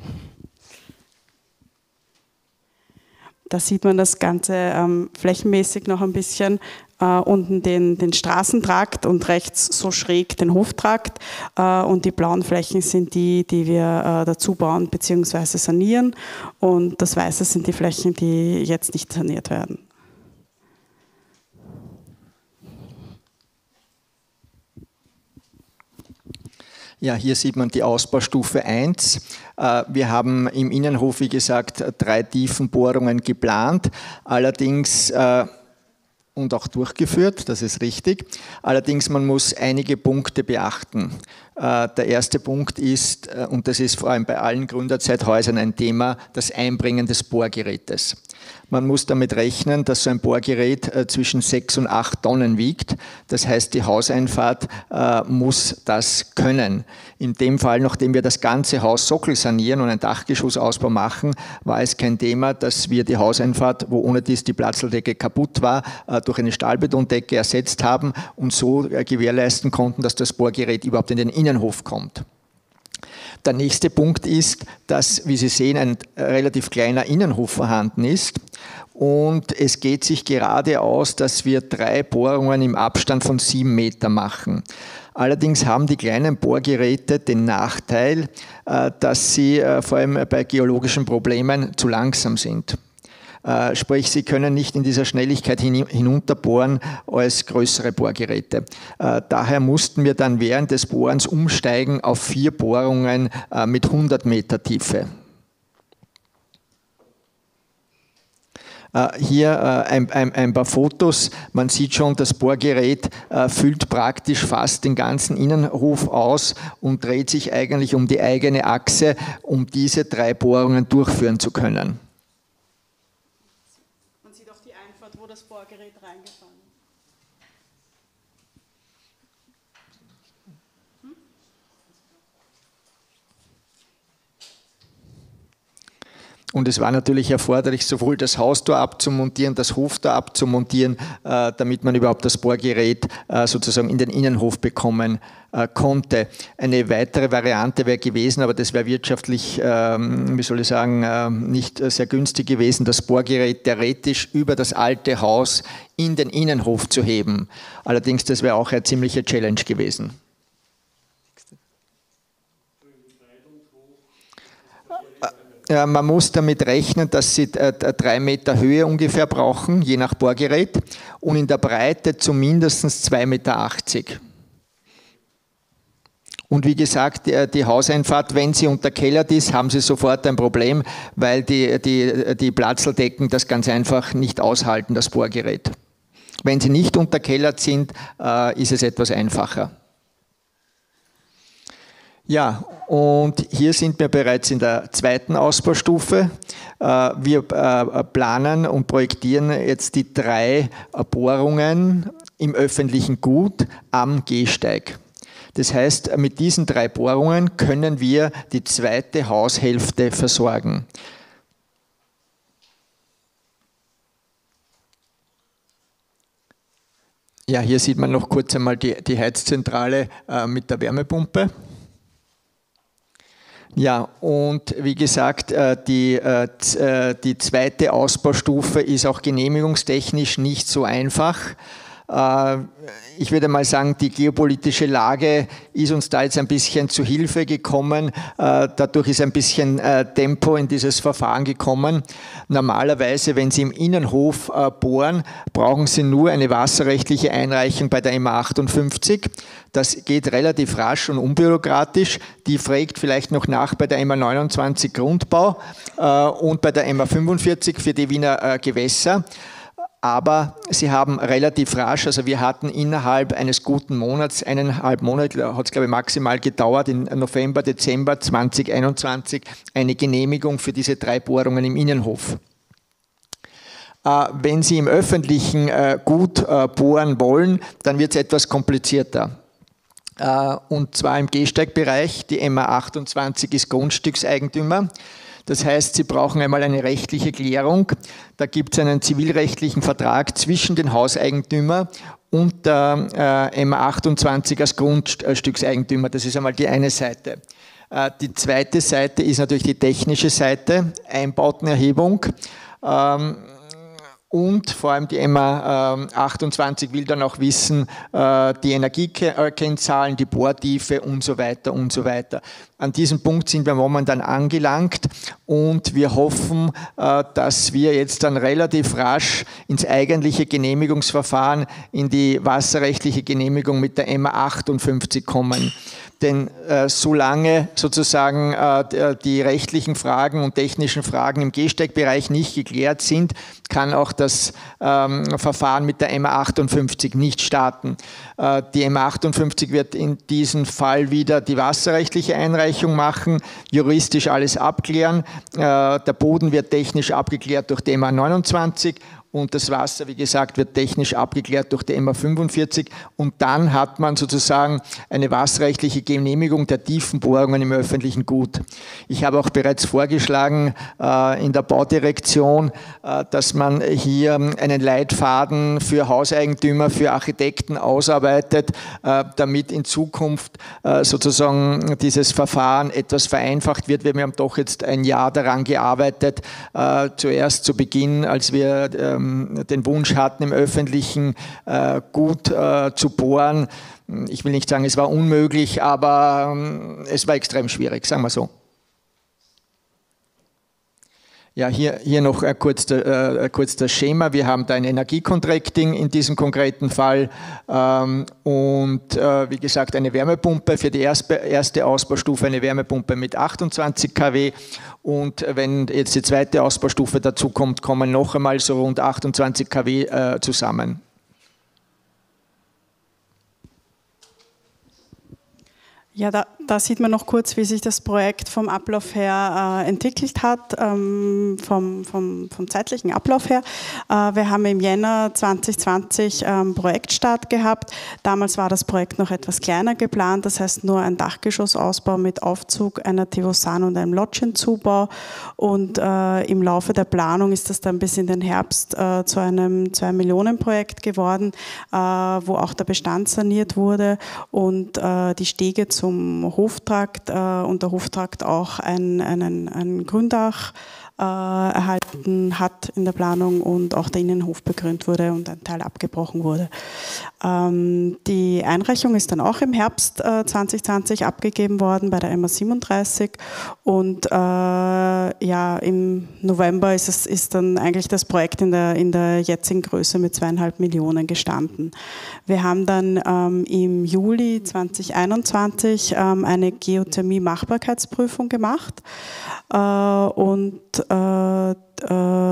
Da sieht man das Ganze ähm, flächenmäßig noch ein bisschen. Äh, unten den, den Straßentrakt und rechts so schräg den Hoftrakt. Äh, und die blauen Flächen sind die, die wir äh, dazu bauen bzw. sanieren. Und das Weiße sind die Flächen, die jetzt nicht saniert werden. Ja, hier sieht man die Ausbaustufe eins. Wir haben im Innenhof, wie gesagt, drei Tiefenbohrungen geplant, allerdings und auch durchgeführt, das ist richtig. Allerdings, man muss einige Punkte beachten. Der erste Punkt ist, und das ist vor allem bei allen Gründerzeithäusern ein Thema, das Einbringen des Bohrgerätes. Man muss damit rechnen, dass so ein Bohrgerät zwischen sechs und acht Tonnen wiegt. Das heißt, die Hauseinfahrt äh, muss das können. In dem Fall, nachdem wir das ganze Haus Sockel sanieren und einen Dachgeschossausbau machen, war es kein Thema, dass wir die Hauseinfahrt, wo ohne dies die Platzeldecke kaputt war, äh, durch eine Stahlbetondecke ersetzt haben und so äh, gewährleisten konnten, dass das Bohrgerät überhaupt in den Innenhof kommt. Der nächste Punkt ist, dass, wie Sie sehen, ein relativ kleiner Innenhof vorhanden ist und es geht sich gerade aus, dass wir drei Bohrungen im Abstand von sieben Meter machen. Allerdings haben die kleinen Bohrgeräte den Nachteil, dass sie vor allem bei geologischen Problemen zu langsam sind. Sprich, sie können nicht in dieser Schnelligkeit hinunterbohren als größere Bohrgeräte. Daher mussten wir dann während des Bohrens umsteigen auf vier Bohrungen mit hundert Meter Tiefe. Hier ein, ein, ein paar Fotos. Man sieht schon, das Bohrgerät füllt praktisch fast den ganzen Innenhof aus und dreht sich eigentlich um die eigene Achse, um diese drei Bohrungen durchführen zu können. Wo das Bohrgerät reingefahren ist. Hm? Und es war natürlich erforderlich, sowohl das Haustor abzumontieren, das Hoftor abzumontieren, äh, damit man überhaupt das Bohrgerät äh, sozusagen in den Innenhof bekommen äh, konnte. Eine weitere Variante wäre gewesen, aber das wäre wirtschaftlich, ähm, wie soll ich sagen, äh, nicht äh, sehr günstig gewesen, das Bohrgerät theoretisch über das alte Haus in den Innenhof zu heben. Allerdings, das wäre auch eine ziemliche Challenge gewesen. Ja, man muss damit rechnen, dass sie drei Meter Höhe ungefähr brauchen, je nach Bohrgerät, und in der Breite zumindest zwei Meter achtzig. Und wie gesagt, die, die Hauseinfahrt, wenn sie unterkellert ist, haben sie sofort ein Problem, weil die, die, die Platzeldecken das ganz einfach nicht aushalten, das Bohrgerät. Wenn sie nicht unterkellert sind, äh, ist es etwas einfacher. Ja, und hier sind wir bereits in der zweiten Ausbaustufe. Wir planen und projektieren jetzt die drei Bohrungen im öffentlichen Gut am Gehsteig. Das heißt, mit diesen drei Bohrungen können wir die zweite Haushälfte versorgen. Ja, hier sieht man noch kurz einmal die, die Heizzentrale äh, mit der Wärmepumpe. Ja, und wie gesagt, die, die zweite Ausbaustufe ist auch genehmigungstechnisch nicht so einfach. Ich würde mal sagen, die geopolitische Lage ist uns da jetzt ein bisschen zu Hilfe gekommen. Dadurch ist ein bisschen Tempo in dieses Verfahren gekommen. Normalerweise, wenn Sie im Innenhof bohren, brauchen Sie nur eine wasserrechtliche Einreichung bei der M A achtundfünfzig. Das geht relativ rasch und unbürokratisch. Die fragt vielleicht noch nach bei der M A neunundzwanzig Grundbau und bei der M A fünfundvierzig für die Wiener Gewässer. Aber sie haben relativ rasch, also wir hatten innerhalb eines guten Monats, eineinhalb Monate hat es glaube ich maximal gedauert, im November, Dezember zweitausendeinundzwanzig eine Genehmigung für diese drei Bohrungen im Innenhof. Äh, wenn Sie im öffentlichen äh, Gut äh, bohren wollen, dann wird es etwas komplizierter. Äh, und zwar im Gehsteigbereich, die M A achtundzwanzig ist Grundstückseigentümer. Das heißt, Sie brauchen einmal eine rechtliche Klärung. Da gibt es einen zivilrechtlichen Vertrag zwischen den Hauseigentümer und der äh, M A achtundzwanzig als Grundstückseigentümer. Das ist einmal die eine Seite. Äh, die zweite Seite ist natürlich die technische Seite, Einbautenerhebung. Ähm, Und vor allem die M A achtundzwanzig will dann auch wissen, die Energiekennzahlen, die Bohrtiefe und so weiter und so weiter. An diesem Punkt sind wir momentan angelangt und wir hoffen, dass wir jetzt dann relativ rasch ins eigentliche Genehmigungsverfahren, in die wasserrechtliche Genehmigung mit der M A achtundfünfzig kommen. Denn äh, solange sozusagen äh, die rechtlichen Fragen und technischen Fragen im Gehsteigbereich nicht geklärt sind, kann auch das ähm, Verfahren mit der M A achtundfünfzig nicht starten. Äh, die M A achtundfünfzig wird in diesem Fall wieder die wasserrechtliche Einreichung machen, juristisch alles abklären. Äh, der Boden wird technisch abgeklärt durch die M A neunundzwanzig. Und das Wasser, wie gesagt, wird technisch abgeklärt durch die M A fünfundvierzig und dann hat man sozusagen eine wasserrechtliche Genehmigung der Tiefenbohrungen im öffentlichen Gut. Ich habe auch bereits vorgeschlagen äh, in der Baudirektion, äh, dass man hier einen Leitfaden für Hauseigentümer, für Architekten ausarbeitet, äh, damit in Zukunft äh, sozusagen dieses Verfahren etwas vereinfacht wird. Wir haben doch jetzt ein Jahr daran gearbeitet, äh, zuerst zu Beginn, als wir äh, den Wunsch hatten, im öffentlichen äh, Gut äh, zu bohren. Ich will nicht sagen, es war unmöglich, aber äh, es war extrem schwierig, sagen wir so. Ja, hier, hier noch äh, kurz, äh, kurz das Schema. Wir haben da ein Energiecontracting in diesem konkreten Fall ähm, und äh, wie gesagt eine Wärmepumpe für die erste, erste Ausbaustufe, eine Wärmepumpe mit achtundzwanzig Kilowatt und wenn jetzt die zweite Ausbaustufe dazu kommt, kommen noch einmal so rund achtundzwanzig Kilowatt äh, zusammen. Ja, da, da sieht man noch kurz, wie sich das Projekt vom Ablauf her äh, entwickelt hat, ähm, vom, vom, vom zeitlichen Ablauf her. Äh, wir haben im Jänner zwanzig zwanzig ähm, Projektstart gehabt. Damals war das Projekt noch etwas kleiner geplant, das heißt nur ein Dachgeschossausbau mit Aufzug, einer Tevosan und einem Lodgenzubau. Und äh, im Laufe der Planung ist das dann bis in den Herbst äh, zu einem zwei Millionen Projekt geworden, äh, wo auch der Bestand saniert wurde und äh, die Stege zu zum Hoftrakt äh, und der Hoftrakt auch ein, einen, ein Gründach äh, erhalten hat in der Planung und auch der Innenhof begrünt wurde und ein Teil abgebrochen wurde. Ähm, die Einreichung ist dann auch im Herbst äh, zwanzig zwanzig abgegeben worden bei der M A siebenunddreißig und äh, ja, im November ist, es, ist dann eigentlich das Projekt in der, in der jetzigen Größe mit zweieinhalb Millionen gestanden. Wir haben dann ähm, im Juli zwanzig einundzwanzig ähm, eine Geothermie-Machbarkeitsprüfung gemacht äh, und äh,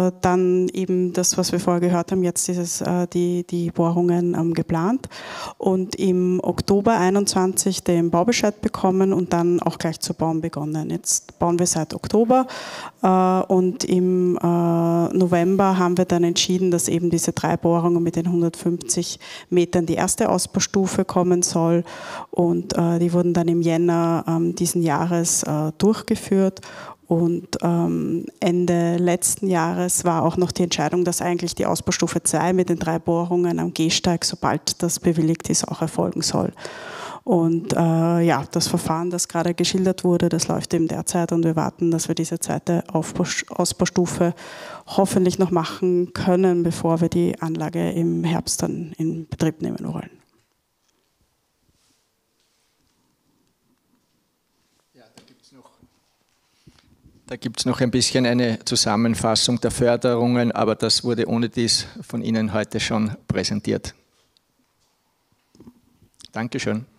äh, dann eben das, was wir vorher gehört haben, jetzt dieses, äh, die, die Bohrungen ähm, geplant und im Oktober einundzwanzig den Baubescheid bekommen und dann auch gleich zu bauen begonnen. Jetzt bauen wir seit Oktober äh, und im äh, November haben wir dann entschieden, dass eben diese drei Bohrungen mit den hundertfünfzig Metern die erste Ausbaustufe kommen soll und äh, die wurden dann im Jänner äh, diesen Jahres äh, durchgeführt. Und ähm, Ende letzten Jahres war auch noch die Entscheidung, dass eigentlich die Ausbaustufe zwei mit den drei Bohrungen am Gehsteig, sobald das bewilligt ist, auch erfolgen soll. Und äh, ja, das Verfahren, das gerade geschildert wurde, das läuft eben derzeit und wir warten, dass wir diese zweite Aufbau, Ausbaustufe hoffentlich noch machen können, bevor wir die Anlage im Herbst dann in Betrieb nehmen wollen. Da gibt es noch ein bisschen eine Zusammenfassung der Förderungen, aber das wurde ohne dies von Ihnen heute schon präsentiert. Dankeschön.